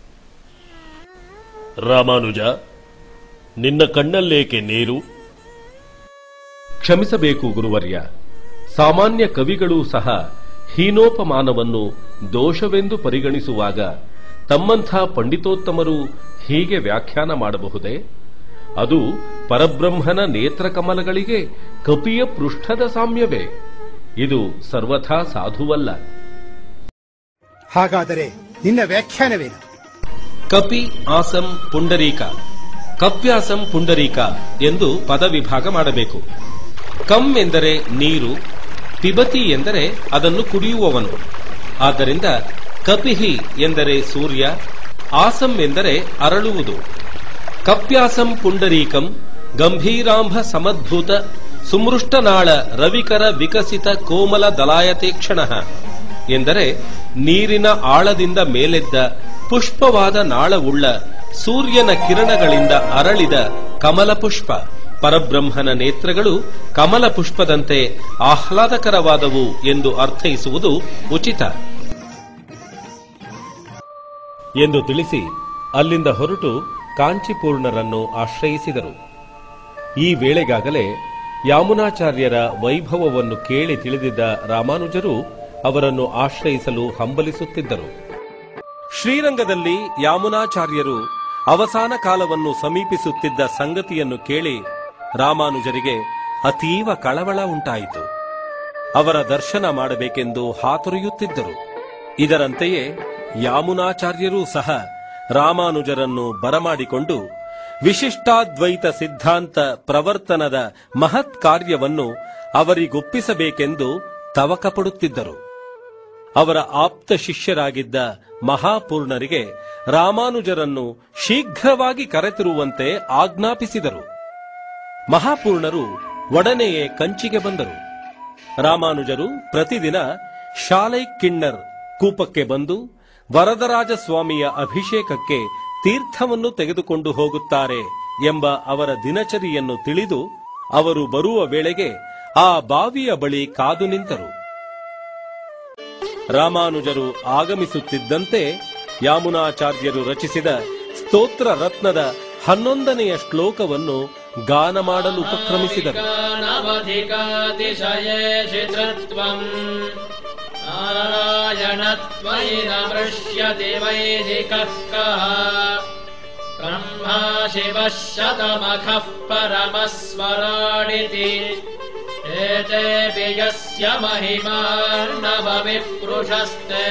ರಾಮಾನುಜ, ನಿನ್ನ ಕಣ್ಣಲ್ಲೇಕೆ ನೀರು? ಕ್ಷಮಿಸಬೇಕು ಗುರುವರ್ಯ. ಸಾಮಾನ್ಯ ಕವಿಗಳೂ ಸಹ ಹೀನೋಪಮಾನವನ್ನು ದೋಷವೆಂದು ಪರಿಗಣಿಸುವಾಗ ತಮ್ಮಂಥ ಪಂಡಿತೋತ್ತಮರು ಹೀಗೆ ವ್ಯಾಖ್ಯಾನ ಮಾಡಬಹುದೇ? ಅದು ಪರಬ್ರಹ್ಮನ ನೇತ್ರಕಮಲಗಳಿಗೆ ಕಪಿಯ ಪೃಷ್ಠದ ಸಾಮ್ಯವೇ. ಇದು ಸರ್ವಥಾ ಸಾಧುವಲ್ಲ. ಹಾಗಾದರೆ ನಿನ್ನ ವ್ಯಾಖ್ಯಾನವೇನು? ಕಪಿ ಆಸಂ ಪುಂಡರೀಕ, ಕಪ್ಯಾಸಂ ಪುಂಡರೀಕ ಎಂದು ಪದವಿಭಾಗ ಮಾಡಬೇಕು. ಕಂ ಎಂದರೆ ನೀರು, ಪಿಬತಿ ಎಂದರೆ ಅದನ್ನು ಕುಡಿಯುವವನು. ಆದ್ದರಿಂದ ಕಪಿಹಿ ಎಂದರೆ ಸೂರ್ಯ, ಆಸಂ ಎಂದರೆ ಅರಳುವುದು. ಕಪ್ಯಾಸಂ ಪುಂಡರೀಕಂ ಗಂಭೀರಾಂಭ ಸಮದ್ಭೂತ ಸುಮೃಷ್ಟನಾಳ ರವಿಕರ ವಿಕಸಿತ ಕೋಮಲ ದಲಾಯತೇಕ್ಷಣ ಎಂದರೆ ನೀರಿನ ಆಳದಿಂದ ಮೇಲೆದ್ದ ಪುಷ್ಪವಾದ ನಾಳವುಳ್ಳ ಸೂರ್ಯನ ಕಿರಣಗಳಿಂದ ಅರಳಿದ ಕಮಲ ಪುಷ್ಪ. ಪರಬ್ರಹ್ಮನ ನೇತ್ರಗಳು ಕಮಲ ಪುಷ್ಪದಂತೆ ಆಹ್ಲಾದಕರವಾದವು ಎಂದು ಅರ್ಥೈಸುವುದು ಉಚಿತ ಎಂದು ತಿಳಿಸಿ ಅಲ್ಲಿಂದ ಹೊರಟು ಕಾಂಚಿಪೂರ್ಣರನ್ನು ಆಶ್ರಯಿಸಿದರು. ಈ ವೇಳೆಗಾಗಲೇ ಯಾಮುನಾಚಾರ್ಯರ ವೈಭವವನ್ನು ಕೇಳಿ ತಿಳಿದಿದ್ದ ರಾಮಾನುಜರು ಅವರನ್ನು ಆಶ್ರಯಿಸಲು ಹಂಬಲಿಸುತ್ತಿದ್ದರು. ಶ್ರೀರಂಗದಲ್ಲಿ ಯಾಮುನಾಚಾರ್ಯರು ಅವಸಾನ ಕಾಲವನ್ನು ಸಮೀಪಿಸುತ್ತಿದ್ದ ಸಂಗತಿಯನ್ನು ಕೇಳಿ ರಾಮಾನುಜರಿಗೆ ಅತೀವ ಕಳವಳ ಉಂಟಾಯಿತು. ಅವರ ದರ್ಶನ ಮಾಡಬೇಕೆಂದು ಹಾತೊರೆಯುತ್ತಿದ್ದರು. ಇದರಂತೆಯೇ ಯಾಮುನಾಚಾರ್ಯರೂ ಸಹ ರಾಮಾನುಜರನ್ನು ಬರಮಾಡಿಕೊಂಡು ವಿಶಿಷ್ಟಾದ್ವೈತ ಸಿದ್ಧಾಂತ ಪ್ರವರ್ತನದ ಮಹತ್ ಕಾರ್ಯವನ್ನು ಅವರಿಗೊಪ್ಪಿಸಬೇಕೆಂದು ತವಕಪಡುತ್ತಿದ್ದರು. ಅವರ ಆಪ್ತ ಶಿಷ್ಯರಾಗಿದ್ದ ಮಹಾಪೂರ್ಣರಿಗೆ ರಾಮಾನುಜರನ್ನು ಶೀಘ್ರವಾಗಿ ಕರೆತರುವಂತೆ ಆಜ್ಞಾಪಿಸಿದರು. ಮಹಾಪೂರ್ಣರು ಒಡನೆಯೇ ಕಂಚಿಗೆ ಬಂದರು. ರಾಮಾನುಜರು ಪ್ರತಿದಿನ ಶಾಲೈಕಿಣ್ಣರ್ ಕೂಪಕ್ಕೆ ಬಂದು ವರದರಾಜ ಸ್ವಾಮಿಯ ಅಭಿಷೇಕಕ್ಕೆ ತೀರ್ಥವನ್ನು ತೆಗೆದುಕೊಂಡು ಹೋಗುತ್ತಾರೆ ಎಂಬ ಅವರ ದಿನಚರಿಯನ್ನು ತಿಳಿದು ಅವರು ಬರುವ ವೇಳೆಗೆ ಆ ಬಾವಿಯ ಬಳಿ ಕಾದು ನಿಂತರು. ರಾಮಾನುಜರು ಆಗಮಿಸುತ್ತಿದ್ದಂತೆ ಯಾಮುನಾಚಾರ್ಯರು ರಚಿಸಿದ ಸ್ತೋತ್ರ ರತ್ನದ ಹನ್ನೊಂದನೆಯ ಶ್ಲೋಕವನ್ನು ಗಾನ ಮಾಡಲು ಉಪಕ್ರಮಿಸಿದರು. ನಾರಾಯಣತ್ವೈರಮೃಷ್ಯತಿ ವೈದಿಕಃ ಕಃ ಬ್ರಹ್ಮಾ ಶಿವಃ ಶತಮಖಃ ಪರಮಸ್ವರಾಡಿತಿ ಏತೇಪಿ ಯಸ್ಯ ಮಹಿಮಾರ್ಣವ ವಿಪ್ರುಷಸ್ತೆ.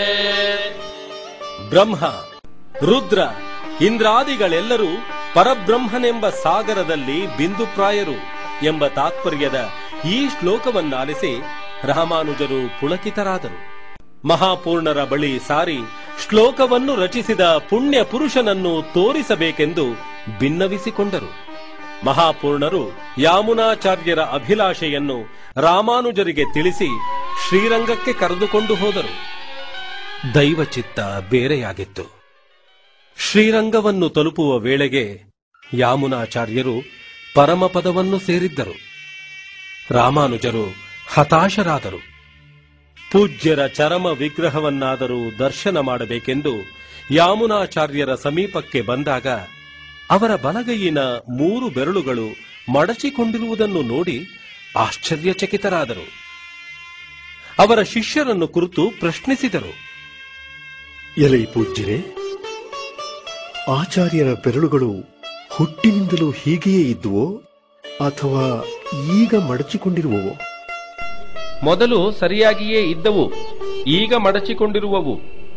ಬ್ರಹ್ಮ, ರುದ್ರ, ಇಂದ್ರಾದಿಗಳೆಲ್ಲರೂ ಪರಬ್ರಹ್ಮನೆಂಬ ಸಾಗರದಲ್ಲಿ ಬಿಂದುಪ್ರಾಯರು ಎಂಬ ತಾತ್ಪರ್ಯದ ಈ ಶ್ಲೋಕವನ್ನಾಲಿಸಿ ರಾಮಾನುಜರು ಪುಳಕಿತರಾದರು. ಮಹಾಪೂರ್ಣರ ಬಳಿ ಸಾರಿ ಶ್ಲೋಕವನ್ನು ರಚಿಸಿದ ಪುಣ್ಯ ಪುರುಷನನ್ನು ತೋರಿಸಬೇಕೆಂದು ಭಿನ್ನವಿಸಿಕೊಂಡರು. ಮಹಾಪೂರ್ಣರು ಯಾಮುನಾಚಾರ್ಯರ ಅಭಿಲಾಷೆಯನ್ನು ರಾಮಾನುಜರಿಗೆ ತಿಳಿಸಿ ಶ್ರೀರಂಗಕ್ಕೆ ಕರೆದುಕೊಂಡು ಹೋದರು. ದೈವಚಿತ್ತ ಬೇರೆಯಾಗಿತ್ತು. ಶ್ರೀರಂಗವನ್ನು ತಲುಪುವ ವೇಳೆಗೆ ಯಾಮುನಾಚಾರ್ಯರು ಪರಮಪದವನ್ನು ಸೇರಿದ್ದರು. ರಾಮಾನುಜರು ಹತಾಶರಾದರು. ಪೂಜ್ಯರ ಚರಮ ವಿಗ್ರಹವನ್ನಾದರೂ ದರ್ಶನ ಮಾಡಬೇಕೆಂದು ಯಾಮುನಾಚಾರ್ಯರ ಸಮೀಪಕ್ಕೆ ಬಂದಾಗ ಅವರ ಬಲಗೈಯಿನ ಮೂರು ಬೆರಳುಗಳು ಮಡಚಿಕೊಂಡಿರುವುದನ್ನು ನೋಡಿ ಆಶ್ಚರ್ಯಚಕಿತರಾದರು. ಅವರ ಶಿಷ್ಯರನ್ನು ಕುರಿತು ಪ್ರಶ್ನಿಸಿದರು. ಎಲೈ ಪೂಜ್ಯರೇ, ಆಚಾರ್ಯರ ಬೆರಳುಗಳು ಹುಟ್ಟಿನಿಂದಲೂ ಹೀಗೆಯೇ ಇದ್ದುವೋ ಅಥವಾ ಈಗ ಮಡಚಿಕೊಂಡಿರುವವೋ? ಮೊದಲು ಸರಿಯಾಗಿಯೇ ಇದ್ದವು, ಈಗ ಮಡಚಿಕೊಂಡಿರುವವು.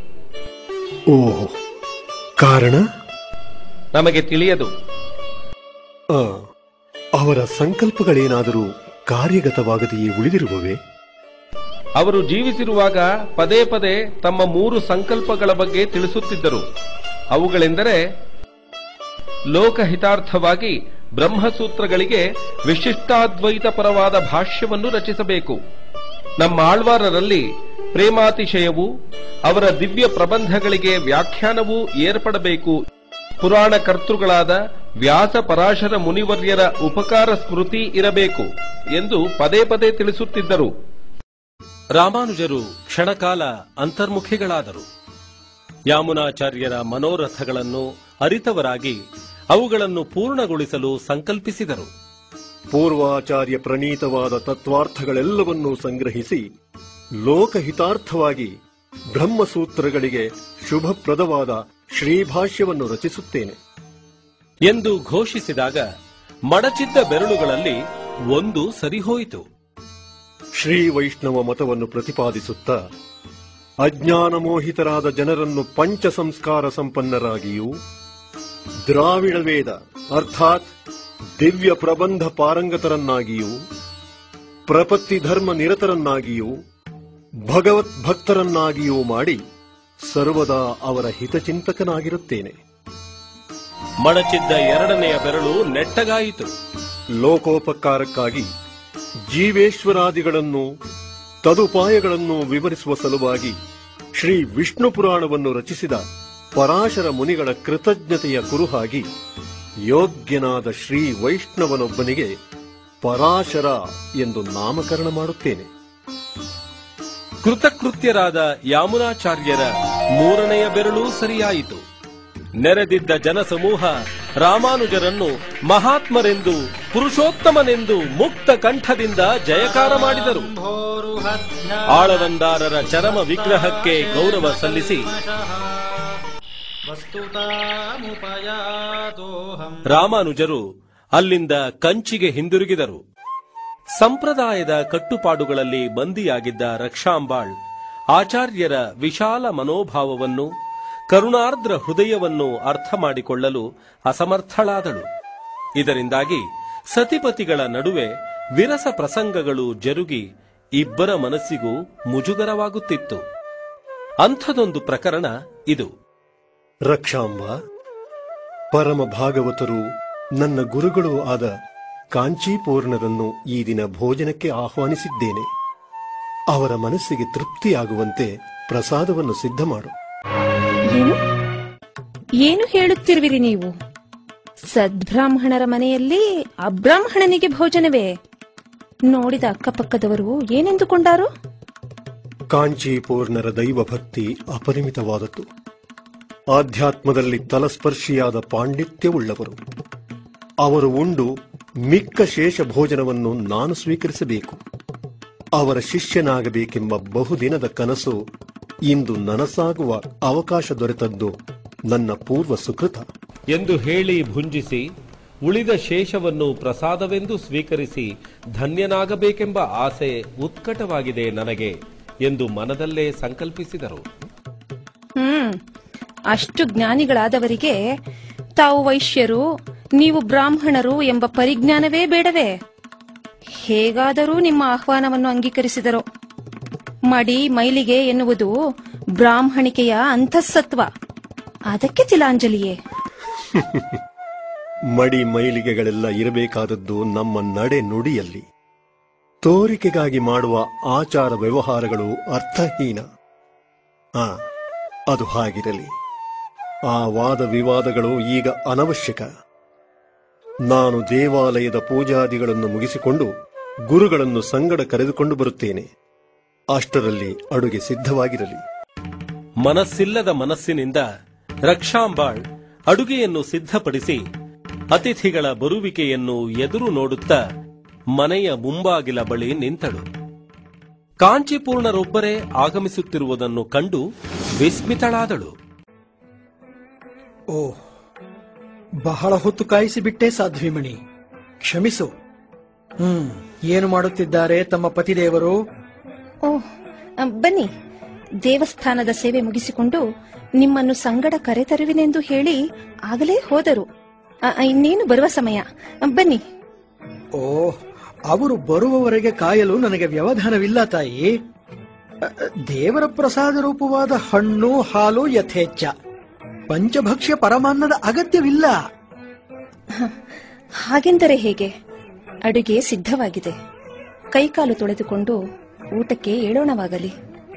ಓಹೋ, ಕಾರಣ ನಮಗೆ ತಿಳಿಯದು. ಆ, ಅವರ ಸಂಕಲ್ಪಗಳೇನಾದರೂ ಕಾರ್ಯಗತವಾಗದೆಯೇ ಉಳಿದಿರುವವೇ? ಅವರು ಜೀವಿಸಿರುವಾಗ ಪದೇ ಪದೇ ತಮ್ಮ ಮೂರು ಸಂಕಲ್ಪಗಳ ಬಗ್ಗೆ ತಿಳಿಸುತ್ತಿದ್ದರು. ಅವುಗಳೆಂದರೆ ಲೋಕಹಿತಾರ್ಥವಾಗಿ ಬ್ರಹ್ಮಸೂತ್ರಗಳಿಗೆ ವಿಶಿಷ್ಟಾದ್ವೈತ ಪರವಾದ ಭಾಷ್ಯವನ್ನು ರಚಿಸಬೇಕು. ನಮ್ಮ ಆಳ್ವಾರರಲ್ಲಿ ಪ್ರೇಮಾತಿಶಯವೂ ಅವರ ದಿವ್ಯ ಪ್ರಬಂಧಗಳಿಗೆ ವ್ಯಾಖ್ಯಾನವೂ ಏರ್ಪಡಬೇಕು. ಪುರಾಣ ಕರ್ತೃಗಳಾದ ವ್ಯಾಸ ಪರಾಶರ ಮುನಿವರ್ಯರ ಉಪಕಾರ ಸ್ಮೃತಿ ಇರಬೇಕು ಎಂದು ಪದೇ ಪದೇ ತಿಳಿಸುತ್ತಿದ್ದರು. ರಾಮಾನುಜರು ಕ್ಷಣಕಾಲ ಅಂತರ್ಮುಖಿಗಳಾದರು. ಯಾಮುನಾಚಾರ್ಯರ ಮನೋರಥಗಳನ್ನು ಅರಿತವರಾಗಿ ಅವುಗಳನ್ನು ಪೂರ್ಣಗೊಳಿಸಲು ಸಂಕಲ್ಪಿಸಿದರು. ಪೂರ್ವಾಚಾರ್ಯ ಪ್ರಣೀತವಾದ ತತ್ವಾರ್ಥಗಳೆಲ್ಲವನ್ನೂ ಸಂಗ್ರಹಿಸಿ ಲೋಕಹಿತಾರ್ಥವಾಗಿ ಬ್ರಹ್ಮಸೂತ್ರಗಳಿಗೆ ಶುಭಪ್ರದವಾದ ಶ್ರೀಭಾಷ್ಯವನ್ನು ರಚಿಸುತ್ತೇನೆ ಎಂದು ಘೋಷಿಸಿದಾಗ ಮಡಚಿದ್ದ ಬೆರಳುಗಳಲ್ಲಿ ಒಂದು ಸರಿಹೋಯಿತು. ಶ್ರೀ ವೈಷ್ಣವ ಮತವನ್ನು ಪ್ರತಿಪಾದಿಸುತ್ತಾ ಅಜ್ಞಾನಮೋಹಿತರಾದ ಜನರನ್ನು ಪಂಚ ಸಂಸ್ಕಾರ ಸಂಪನ್ನರಾಗಿಯೂ ದ್ರಾವಿಡ ವೇದ ಅರ್ಥಾತ್ ದಿವ್ಯ ಪ್ರಬಂಧ ಪಾರಂಗತರನ್ನಾಗಿಯೂ ಪ್ರಪತ್ತಿ ಧರ್ಮ ನಿರತರನ್ನಾಗಿಯೂ ಭಗವತ್ ಭಕ್ತರನ್ನಾಗಿಯೂ ಮಾಡಿ ಸರ್ವದಾ ಅವರ ಹಿತಚಿಂತಕನಾಗಿರುತ್ತೇನೆ. ಮಡಚಿದ್ದ ಎರಡನೆಯ ಬೆರಳು ನೆಟ್ಟಗಾಯಿತು. ಲೋಕೋಪಕಾರಕ್ಕಾಗಿ ಜೀವೇಶ್ವರಾದಿಗಳನ್ನು ತದುಪಾಯಗಳನ್ನು ವಿವರಿಸುವ ಸಲುವಾಗಿ ಶ್ರೀ ವಿಷ್ಣು ಪುರಾಣವನ್ನು ರಚಿಸಿದ ಪರಾಶರ ಮುನಿಗಳ ಕೃತಜ್ಞತೆಯ ಕುರುಹಾಗಿ ಯೋಗ್ಯನಾದ ಶ್ರೀ ವೈಷ್ಣವನೊಬ್ಬನಿಗೆ ಪರಾಶರ ಎಂದು ನಾಮಕರಣ ಮಾಡುತ್ತೇನೆ. ಕೃತಕೃತ್ಯರಾದ ಯಾಮುನಾಚಾರ್ಯರ ಮೂರನೆಯ ಬೆರಳು ಸರಿಯಾಯಿತು. ನೆರೆದಿದ್ದ ಜನಸಮೂಹ ರಾಮಾನುಜರನ್ನು ಮಹಾತ್ಮರೆಂದು ಪುರುಷೋತ್ತಮನೆಂದು ಮುಕ್ತ ಕಂಠದಿಂದ ಜಯಕಾರ ಮಾಡಿದರು. ಆಳವಂದಾರರ ಚರಮ ವಿಗ್ರಹಕ್ಕೆ ಗೌರವ ಸಲ್ಲಿಸಿ ರಾಮಾನುಜರು ಅಲ್ಲಿಂದ ಕಂಚಿಗೆ ಹಿಂದಿರುಗಿದರು. ಸಂಪ್ರದಾಯದ ಕಟ್ಟುಪಾಡುಗಳಲ್ಲಿ ಬಂದಿಯಾಗಿದ್ದ ರಕ್ಷಾಂಬಾಳ್ ಆಚಾರ್ಯರ ವಿಶಾಲ ಮನೋಭಾವವನ್ನು, ಕರುಣಾರ್ದ್ರ ಹೃದಯವನ್ನು ಅರ್ಥ ಮಾಡಿಕೊಳ್ಳಲು ಅಸಮರ್ಥಳಾದಳು. ಇದರಿಂದಾಗಿ ಸತಿಪತಿಗಳ ನಡುವೆ ವಿರಸ ಪ್ರಸಂಗಗಳು ಜರುಗಿ ಇಬ್ಬರ ಮನಸ್ಸಿಗೂ ಮುಜುಗರವಾಗುತ್ತಿತ್ತು. ಅಂಥದೊಂದು ಪ್ರಕರಣ ಇದು. ರಕ್ಷಾಂಬ, ಪರಮ ಭಾಗವತರು ನನ್ನ ಗುರುಗಳೂ ಆದ ಕಾಂಚೀಪೂರ್ಣರನ್ನು ಈ ದಿನ ಭೋಜನಕ್ಕೆ ಆಹ್ವಾನಿಸಿದ್ದೇನೆ. ಅವರ ಮನಸ್ಸಿಗೆ ತೃಪ್ತಿಯಾಗುವಂತೆ ಪ್ರಸಾದವನ್ನು ಸಿದ್ಧ ಮಾಡು. ಏನು ಏನು ಹೇಳುತ್ತಿರುವಿರಿ ನೀವು? ಸದ್ಬ್ರಾಹ್ಮಣರ ಮನೆಯಲ್ಲಿ ಅಬ್ರಾಹ್ಮಣನಿಗೆ ಭೋಜನವೇ? ನೋಡಿದ ಅಕ್ಕಪಕ್ಕದವರು ಏನೆಂದುಕೊಂಡಾರು? ಕಾಂಚೀಪೂರ್ಣರ ದೈವ ಭಕ್ತಿ ಅಪರಿಮಿತವಾದದ್ದು. ಆಧ್ಯಾತ್ಮದಲ್ಲಿ ತಲಸ್ಪರ್ಶಿಯಾದ ಪಾಂಡಿತ್ಯವುಳ್ಳವರು. ಅವರು ಉಂಡು ಮಿಕ್ಕ ಶೇಷ ಭೋಜನವನ್ನು ನಾನು ಸ್ವೀಕರಿಸಬೇಕು. ಅವರ ಶಿಷ್ಯನಾಗಬೇಕೆಂಬ ಬಹುದಿನದ ಕನಸು ಇಂದು ನನಸಾಗುವ ಅವಕಾಶ ದೊರೆತದ್ದು ನನ್ನ ಪೂರ್ವ ಸುಕೃತ ಎಂದು ಹೇಳಿ ಭುಂಜಿಸಿ ಉಳಿದ ಶೇಷವನ್ನು ಪ್ರಸಾದವೆಂದು ಸ್ವೀಕರಿಸಿ ಧನ್ಯನಾಗಬೇಕೆಂಬ ಆಸೆ ಉತ್ಕಟವಾಗಿದೆ ನನಗೆ ಎಂದು ಮನದಲ್ಲೇ ಸಂಕಲ್ಪಿಸಿದರು. ಹ್ಮ್ ಅಷ್ಟು ಜ್ಞಾನಿಗಳಾದವರಿಗೆ ತಾವು ವೈಶ್ಯರು, ನೀವು ಬ್ರಾಹ್ಮಣರು ಎಂಬ ಪರಿಜ್ಞಾನವೇ ಬೇಡವೇ? ಹೇಗಾದರೂ ನಿಮ್ಮ ಆಹ್ವಾನವನ್ನು ಅಂಗೀಕರಿಸಿದರು. ಮಡಿ ಮೈಲಿಗೆ ಎನ್ನುವುದು ಬ್ರಾಹ್ಮಣಿಕೆಯ ಅಂತಃಸತ್ವ. ಅದಕ್ಕೆ ತಿಲಾಂಜಲಿಯೇ. ಮಡಿ ಮೈಲಿಗೆಗಳೆಲ್ಲ ಇರಬೇಕಾದದ್ದು ನಮ್ಮ ನಡೆ ನುಡಿಯಲ್ಲಿ. ತೋರಿಕೆಗಾಗಿ ಮಾಡುವ ಆಚಾರ ವ್ಯವಹಾರಗಳು ಅರ್ಥಹೀನ. ಆ ಅದು ಹಾಗಿರಲಿ. ಆ ವಾದ ವಿವಾದಗಳು ಈಗ ಅನವಶ್ಯಕ. ನಾನು ದೇವಾಲಯದ ಪೂಜಾದಿಗಳನ್ನು ಮುಗಿಸಿಕೊಂಡು ಗುರುಗಳನ್ನು ಸಂಗಡ ಕರೆದುಕೊಂಡು ಬರುತ್ತೇನೆ. ಅಷ್ಟರಲ್ಲಿ ಅಡುಗೆ ಸಿದ್ಧವಾಗಿರಲಿ. ಮನಸ್ಸಿಲ್ಲದ ಮನಸ್ಸಿನಿಂದ ರಕ್ಷಾಂಬಾಳ್ ಅಡುಗೆಯನ್ನು ಸಿದ್ಧಪಡಿಸಿ ಅತಿಥಿಗಳ ಬರುವಿಕೆಯನ್ನು ಎದುರು ನೋಡುತ್ತಾ ಮನೆಯ ಮುಂಬಾಗಿಲ ಬಳಿ ನಿಂತಳು. ಕಾಂಚೀಪೂರ್ಣರೊಬ್ಬರೇ ಆಗಮಿಸುತ್ತಿರುವುದನ್ನು ಕಂಡು ವಿಸ್ಮಿತಳಾದಳು. ಓ, ಬಹಳ ಹೊತ್ತು ಕಾಯಿಸಿಬಿಟ್ಟೆ ಸಾಧ್ವಿಮಣಿ, ಕ್ಷಮಿಸು. ಹ್ಮ್ ಏನು ಮಾಡುತ್ತಿದ್ದಾರೆ ತಮ್ಮ ಪತಿದೇವರು? ಓಹ್, ಬನ್ನಿ. ದೇವಸ್ಥಾನದ ಸೇವೆ ಮುಗಿಸಿಕೊಂಡು ನಿಮ್ಮನ್ನು ಸಂಗಡ ಕರೆತರುವಿನೆಂದು ಹೇಳಿ ಆಗಲೇ ಹೋದರು. ಇನ್ನೇನು ಬರುವ ಸಮಯ. ಬನ್ನಿ. ಓ, ಅವರು ಬರುವವರೆಗೆ ಕಾಯಲು ನನಗೆ ವ್ಯವಧಾನವಿಲ್ಲ ತಾಯಿ. ದೇವರ ಪ್ರಸಾದ ರೂಪವಾದ ಹಣ್ಣು ಹಾಲು ಯಥೇಚ್ಛ. ಪಂಚಭಕ್ಷ್ಯ ಪರಮಾನ್ನದ ಅಗತ್ಯವಿಲ್ಲ. ಹಾಗೆಂದರೆ ಹೇಗೆ? ಅಡುಗೆ ಸಿದ್ಧವಾಗಿದೆ. ಕೈಕಾಲು ತೊಳೆದುಕೊಂಡು ಊಟಕ್ಕೆ ಏಳೋಣವಾಗಲಿ.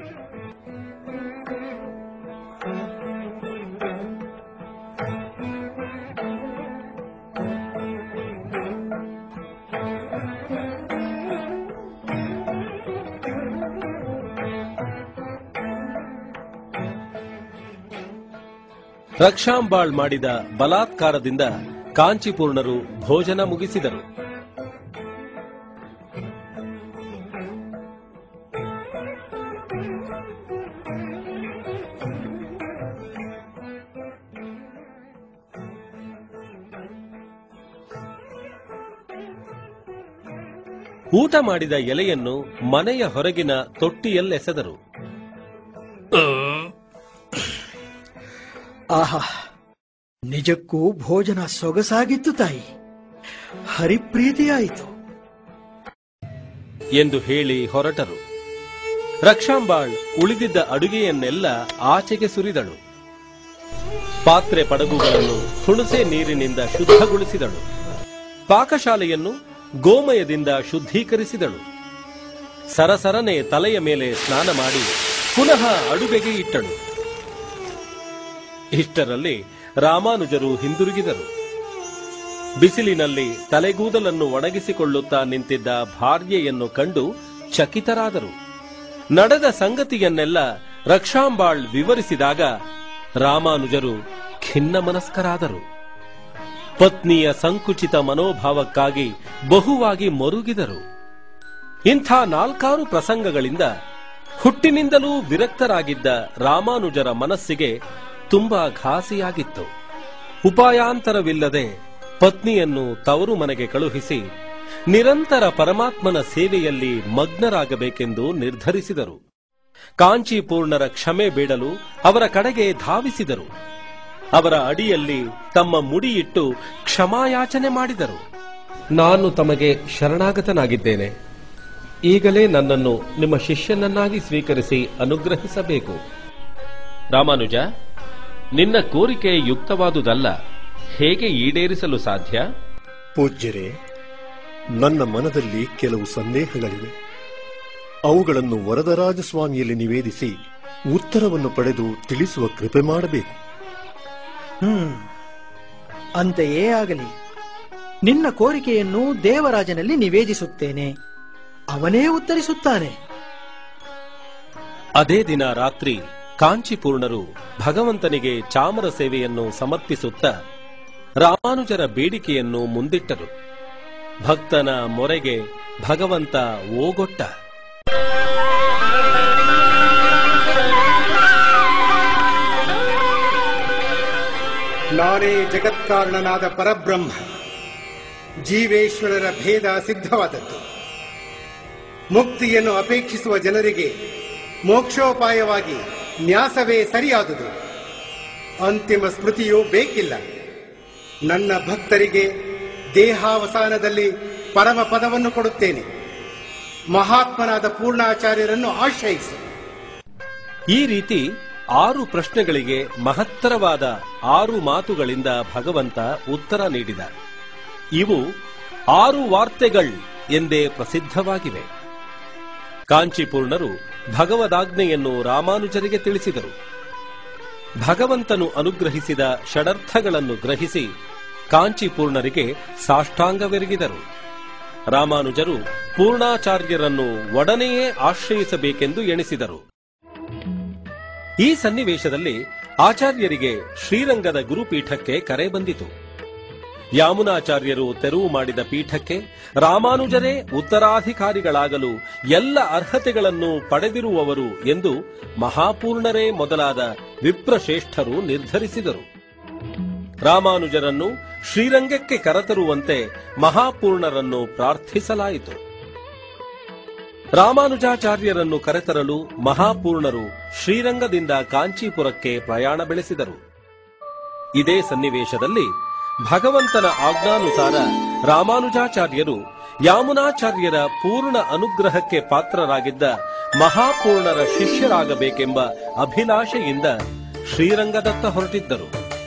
ರಕ್ಷಾಂಬಾಳ್ ಮಾಡಿದ ಬಲಾತ್ಕಾರದಿಂದ ಕಾಂಚೀಪೂರ್ಣರು ಭೋಜನ ಮುಗಿಸಿದರು. ಊಟ ಮಾಡಿದ ಎಲೆಯನ್ನು ಮನೆಯ ಹೊರಗಿನ ತೊಟ್ಟಿಯಲ್ಲೆಸೆದರು. ಆಹಾ, ನಿಜಕ್ಕೂ ಭೋಜನ ಸೊಗಸಾಗಿತ್ತು ತಾಯಿ. ಹರಿಪ್ರೀತಿಯಾಯಿತು. ಎಂದು ಹೇಳಿ ಹೊರಟರು. ರಕ್ಷಾಂಬಾಳ್ ಉಳಿದಿದ್ದ ಅಡುಗೆಯನ್ನೆಲ್ಲ ಆಚೆಗೆ ಸುರಿದಳು. ಪಾತ್ರೆ ಪಡಗುಗಳನ್ನು ಹುಣಸೆ ನೀರಿನಿಂದ ಶುದ್ಧಗೊಳಿಸಿದಳು. ಪಾಕಶಾಲೆಯನ್ನು ಗೋಮಯದಿಂದ ಶುದ್ಧೀಕರಿಸಿದಳು. ಸರಸರನೆ ತಲೆಯ ಮೇಲೆ ಸ್ನಾನ ಮಾಡಿ ಪುನಃ ಅಡುಗೆಗೆ ಇಟ್ಟಳು. ಇಷ್ಟರಲ್ಲಿ ರಾಮಾನುಜರು ಹಿಂದಿರುಗಿದರು. ಬಿಸಿಲಿನಲ್ಲಿ ತಲೆಗೂದಲನ್ನು ಒಣಗಿಸಿಕೊಳ್ಳುತ್ತಾ ನಿಂತಿದ್ದ ಭಾರ್ಯೆಯನ್ನು ಕಂಡು ಚಕಿತರಾದರು. ನಡೆದ ಸಂಗತಿಯನ್ನೆಲ್ಲ ರಕ್ಷಾಂಬಾಳ್ ವಿವರಿಸಿದಾಗ ರಾಮಾನುಜರು ಖಿನ್ನಮನಸ್ಕರಾದರು. ಪತ್ನಿಯ ಸಂಕುಚಿತ ಮನೋಭಾವಕ್ಕಾಗಿ ಬಹುವಾಗಿ ಮರುಗಿದರು. ಇಂಥ ನಾಲ್ಕಾರು ಪ್ರಸಂಗಗಳಿಂದ ಹುಟ್ಟಿನಿಂದಲೂ ವಿರಕ್ತರಾಗಿದ್ದ ರಾಮಾನುಜರ ಮನಸ್ಸಿಗೆ ತುಂಬಾ ಘಾಸಿಯಾಗಿತ್ತು. ಉಪಾಯಾಂತರವಿಲ್ಲದೆ ಪತ್ನಿಯನ್ನು ತವರು ಮನೆಗೆ ಕಳುಹಿಸಿ ನಿರಂತರ ಪರಮಾತ್ಮನ ಸೇವೆಯಲ್ಲಿ ಮಗ್ನರಾಗಬೇಕೆಂದು ನಿರ್ಧರಿಸಿದರು. ಕಾಂಚೀಪೂರ್ಣರ ಕ್ಷಮೆ ಬೇಡಲು ಅವರ ಕಡೆಗೆ ಧಾವಿಸಿದರು. ಅವರ ಅಡಿಯಲ್ಲಿ ತಮ್ಮ ಮುಡಿಯಿಟ್ಟು ಕ್ಷಮಾಯಾಚನೆ ಮಾಡಿದರು. ನಾನು ತಮಗೆ ಶರಣಾಗತನಾಗಿದ್ದೇನೆ. ಈಗಲೇ ನನ್ನನ್ನು ನಿಮ್ಮ ಶಿಷ್ಯನನ್ನಾಗಿ ಸ್ವೀಕರಿಸಿ ಅನುಗ್ರಹಿಸಬೇಕು. ರಾಮಾನುಜ, ನಿನ್ನ ಕೋರಿಕೆ ಯುಕ್ತವಾದುದಲ್ಲ. ಹೇಗೆ ಈಡೇರಿಸಲು ಸಾಧ್ಯ? ಪೂಜ್ಯರೇ, ನನ್ನ ಮನದಲ್ಲಿ ಕೆಲವು ಸಂದೇಹಗಳಿವೆ. ಅವುಗಳನ್ನು ವರದರಾಜಸ್ವಾಮಿಯಲ್ಲಿ ನಿವೇದಿಸಿ ಉತ್ತರವನ್ನು ಪಡೆದು ತಿಳಿಸುವ ಕೃಪೆ ಮಾಡಬೇಕು. ಹ್ಮ್ ಅಂತೆಯೇ ಆಗಲಿ. ನಿನ್ನ ಕೋರಿಕೆಯನ್ನು ದೇವರಾಜನಲ್ಲಿ ನಿವೇದಿಸುತ್ತೇನೆ. ಅವನೇ ಉತ್ತರಿಸುತ್ತಾನೆ. ಅದೇ ದಿನ ರಾತ್ರಿ ಕಾಂಚೀಪೂರ್ಣರು ಭಗವಂತನಿಗೆ ಚಾಮರ ಸೇವೆಯನ್ನು ಸಮರ್ಪಿಸುತ್ತಾ ರಾಮಾನುಜರ ಬೇಡಿಕೆಯನ್ನು ಮುಂದಿಟ್ಟರು. ಭಕ್ತನ ಮೊರೆಗೆ ಭಗವಂತ ಓಗೊಟ್ಟ. ನಾನೇ ಜಗತ್ಕಾರಣನಾದ ಪರಬ್ರಹ್ಮ. ಜೀವೇಶ್ವರರ ಭೇದ ಸಿದ್ಧವಾದದ್ದು. ಮುಕ್ತಿಯನ್ನು ಅಪೇಕ್ಷಿಸುವ ಜನರಿಗೆ ಮೋಕ್ಷೋಪಾಯವಾಗಿ ನ್ಯಾಸವೇ ಸರಿಯಾದುದು. ಅಂತಿಮ ಸ್ಮೃತಿಯೂ ಬೇಕಿಲ್ಲ. ನನ್ನ ಭಕ್ತರಿಗೆ ದೇಹಾವಸಾನದಲ್ಲಿ ಪರಮ ಪದವನ್ನು ಕೊಡುತ್ತೇನೆ. ಮಹಾತ್ಮನಾದ ಪೂರ್ಣಾಚಾರ್ಯರನ್ನು ಆಶ್ರಯಿಸಿ. ಈ ರೀತಿ ಆರು ಪ್ರಶ್ನೆಗಳಿಗೆ ಮಹತ್ತರವಾದ ಆರು ಮಾತುಗಳಿಂದ ಭಗವಂತ ಉತ್ತರ ನೀಡಿದ. ಇವು ಆರು ವಾರ್ತೆಗಳ್ ಎಂದೇ ಪ್ರಸಿದ್ಧವಾಗಿವೆ. ಕಾಂಚೀಪೂರ್ಣರು ಭಗವದಾಜ್ಞೆಯನ್ನು ರಾಮಾನುಜರಿಗೆ ತಿಳಿಸಿದರು. ಭಗವಂತನು ಅನುಗ್ರಹಿಸಿದ ಷಡರ್ಥಗಳನ್ನು ಗ್ರಹಿಸಿ ಕಾಂಚೀಪೂರ್ಣರಿಗೆ ಸಾಷ್ಟಾಂಗವೆರಗಿದರು. ರಾಮಾನುಜರು ಪೂರ್ಣಾಚಾರ್ಯರನ್ನು ಒಡನೆಯೇ ಆಶ್ರಯಿಸಬೇಕೆಂದು ಎಣಿಸಿದರು. ಈ ಸನ್ನಿವೇಶದಲ್ಲಿ ಆಚಾರ್ಯರಿಗೆ ಶ್ರೀರಂಗದ ಗುರುಪೀಠಕ್ಕೆ ಕರೆ ಬಂದಿತು. ಯಾಮುನಾಚಾರ್ಯರು ತೆರವು ಮಾಡಿದ ಪೀಠಕ್ಕೆ ರಾಮಾನುಜರೇ ಉತ್ತರಾಧಿಕಾರಿಗಳಾಗಲು ಎಲ್ಲ ಅರ್ಹತೆಗಳನ್ನು ಪಡೆದಿರುವವರು ಎಂದು ಮಹಾಪೂರ್ಣರೇ ಮೊದಲಾದ ವಿಪ್ರಶ್ರೇಷ್ಠರು ನಿರ್ಧರಿಸಿದರು. ರಾಮಾನುಜರನ್ನು ಶ್ರೀರಂಗಕ್ಕೆ ಕರೆತರುವಂತೆ ಮಹಾಪೂರ್ಣರನ್ನು ಪ್ರಾರ್ಥಿಸಲಾಯಿತು. ರಾಮಾನುಜಾಚಾರ್ಯರನ್ನು ಕರೆತರಲು ಮಹಾಪೂರ್ಣರು ಶ್ರೀರಂಗದಿಂದ ಕಾಂಚೀಪುರಕ್ಕೆ ಪ್ರಯಾಣ ಬೆಳೆಸಿದರು. ಇದೇ ಸನ್ನಿವೇಶದಲ್ಲಿ ಭಗವಂತನ ಆಜ್ಞಾನುಸಾರ ರಾಮಾನುಜಾಚಾರ್ಯರು ಯಾಮುನಾಚಾರ್ಯರ ಪೂರ್ಣ ಅನುಗ್ರಹಕ್ಕೆ ಪಾತ್ರರಾಗಿದ್ದ ಮಹಾಪೂರ್ಣರ ಶಿಷ್ಯರಾಗಬೇಕೆಂಬ ಅಭಿಲಾಷೆಯಿಂದ ಶ್ರೀರಂಗದತ್ತ ಹೊರಟಿದ್ದರು.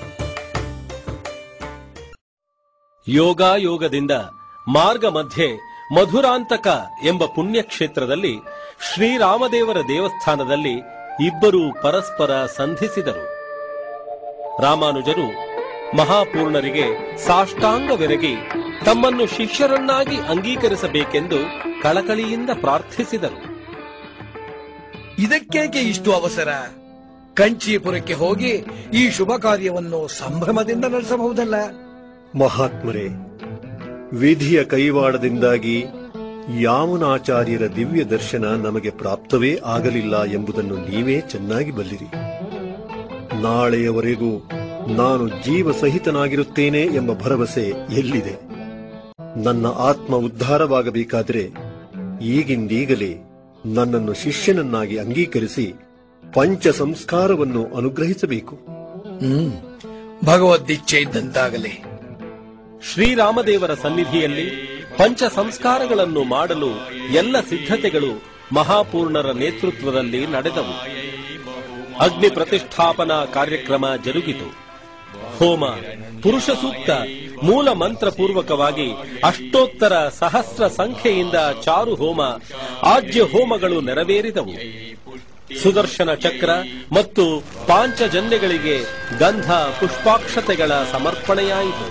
ಯೋಗಾಯೋಗದಿಂದ ಮಾರ್ಗ ಮಧ್ಯೆ ಮಧುರಾಂತಕ ಎಂಬ ಪುಣ್ಯಕ್ಷೇತ್ರದಲ್ಲಿ ಶ್ರೀರಾಮದೇವರ ದೇವಸ್ಥಾನದಲ್ಲಿ ಇಬ್ಬರೂ ಪರಸ್ಪರ ಸಂಧಿಸಿದರು. ರಾಮಾನುಜರು ಮಹಾಪೂರ್ಣರಿಗೆ ಸಾಷ್ಟಾಂಗವೆರಗಿ ತಮ್ಮನ್ನು ಶಿಷ್ಯರನ್ನಾಗಿ ಅಂಗೀಕರಿಸಬೇಕೆಂದು ಕಳಕಳಿಯಿಂದ ಪ್ರಾರ್ಥಿಸಿದರು. ಇದಕ್ಕೇಕೆ ಇಷ್ಟು ಅವಸರ? ಕಂಚೀಪುರಕ್ಕೆ ಹೋಗಿ ಈ ಶುಭ ಕಾರ್ಯವನ್ನು ಸಂಭ್ರಮದಿಂದ ನಡೆಸಬಹುದಲ್ಲ? ಮಹಾತ್ಮರೇ, ವಿಧಿಯ ಕೈವಾಡದಿಂದಾಗಿ ಯಾಮುನಾಚಾರ್ಯರ ದಿವ್ಯ ದರ್ಶನ ನಮಗೆ ಪ್ರಾಪ್ತವೇ ಆಗಲಿಲ್ಲ ಎಂಬುದನ್ನು ನೀವೇ ಚೆನ್ನಾಗಿ ಬಲ್ಲಿರಿ. ನಾಳೆಯವರೆಗೂ ನಾನು ಜೀವಸಹಿತನಾಗಿರುತ್ತೇನೆ ಎಂಬ ಭರವಸೆ ಎಲ್ಲಿದೆ? ನನ್ನ ಆತ್ಮ ಉದ್ಧಾರವಾಗಬೇಕಾದರೆ ಈಗಿಂದೀಗಲೇ ನನ್ನನ್ನು ಶಿಷ್ಯನನ್ನಾಗಿ ಅಂಗೀಕರಿಸಿ ಪಂಚ ಸಂಸ್ಕಾರವನ್ನು ಅನುಗ್ರಹಿಸಬೇಕು. ಹ್ಮ್ ಭಗವದ್ದಿಚ್ಛೆ ಇದ್ದಂತಾಗಲೇ. ಶ್ರೀರಾಮದೇವರ ಸನ್ನಿಧಿಯಲ್ಲಿ ಪಂಚ ಸಂಸ್ಕಾರಗಳನ್ನು ಮಾಡಲು ಎಲ್ಲ ಸಿದ್ಧತೆಗಳು ಮಹಾಪೂರ್ಣರ ನೇತೃತ್ವದಲ್ಲಿ ನಡೆದವು. ಅಗ್ನಿ ಪ್ರತಿಷ್ಠಾಪನಾ ಕಾರ್ಯಕ್ರಮ ಜರುಗಿತು. ಹೋಮ, ಪುರುಷ ಸೂಕ್ತ, ಮೂಲ ಮಂತ್ರ ಪೂರ್ವಕವಾಗಿ ಅಷ್ಟೋತ್ತರ ಸಹಸ್ರ ಸಂಖ್ಯೆಯಿಂದ ಚಾರು ಹೋಮ, ಆಜ್ಯ ಹೋಮಗಳು ನೆರವೇರಿದವು. ಸುದರ್ಶನ ಚಕ್ರ ಮತ್ತು ಪಾಂಚಜನ್ಯಗಳಿಗೆ ಗಂಧ ಪುಷ್ಪಾಕ್ಷತೆಗಳ ಸಮರ್ಪಣೆಯಾಯಿತು.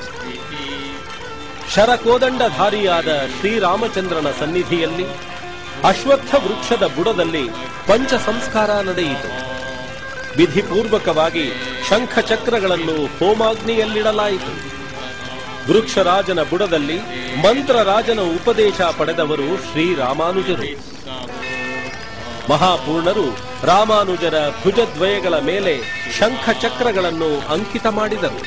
ಶರಕೋದಂಡಧಾರಿಯಾದ ಶ್ರೀರಾಮಚಂದ್ರನ ಸನ್ನಿಧಿಯಲ್ಲಿ ಅಶ್ವತ್ಥ ವೃಕ್ಷದ ಬುಡದಲ್ಲಿ ಪಂಚ ಸಂಸ್ಕಾರ ನಡೆಯಿತು. ವಿಧಿಪೂರ್ವಕವಾಗಿ ಶಂಖಚಕ್ರಗಳನ್ನು ಹೋಮಾಗ್ನಿಯಲ್ಲಿಡಲಾಯಿತು. ವೃಕ್ಷರಾಜನ ಬುಡದಲ್ಲಿ ಮಂತ್ರರಾಜನ ಉಪದೇಶ ಪಡೆದವರು ಶ್ರೀರಾಮಾನುಜರು. ಮಹಾಪೂರ್ಣರು ರಾಮಾನುಜರ ಭುಜದ್ವಯಗಳ ಮೇಲೆ ಶಂಖಚಕ್ರಗಳನ್ನು ಅಂಕಿತ ಮಾಡಿದರು.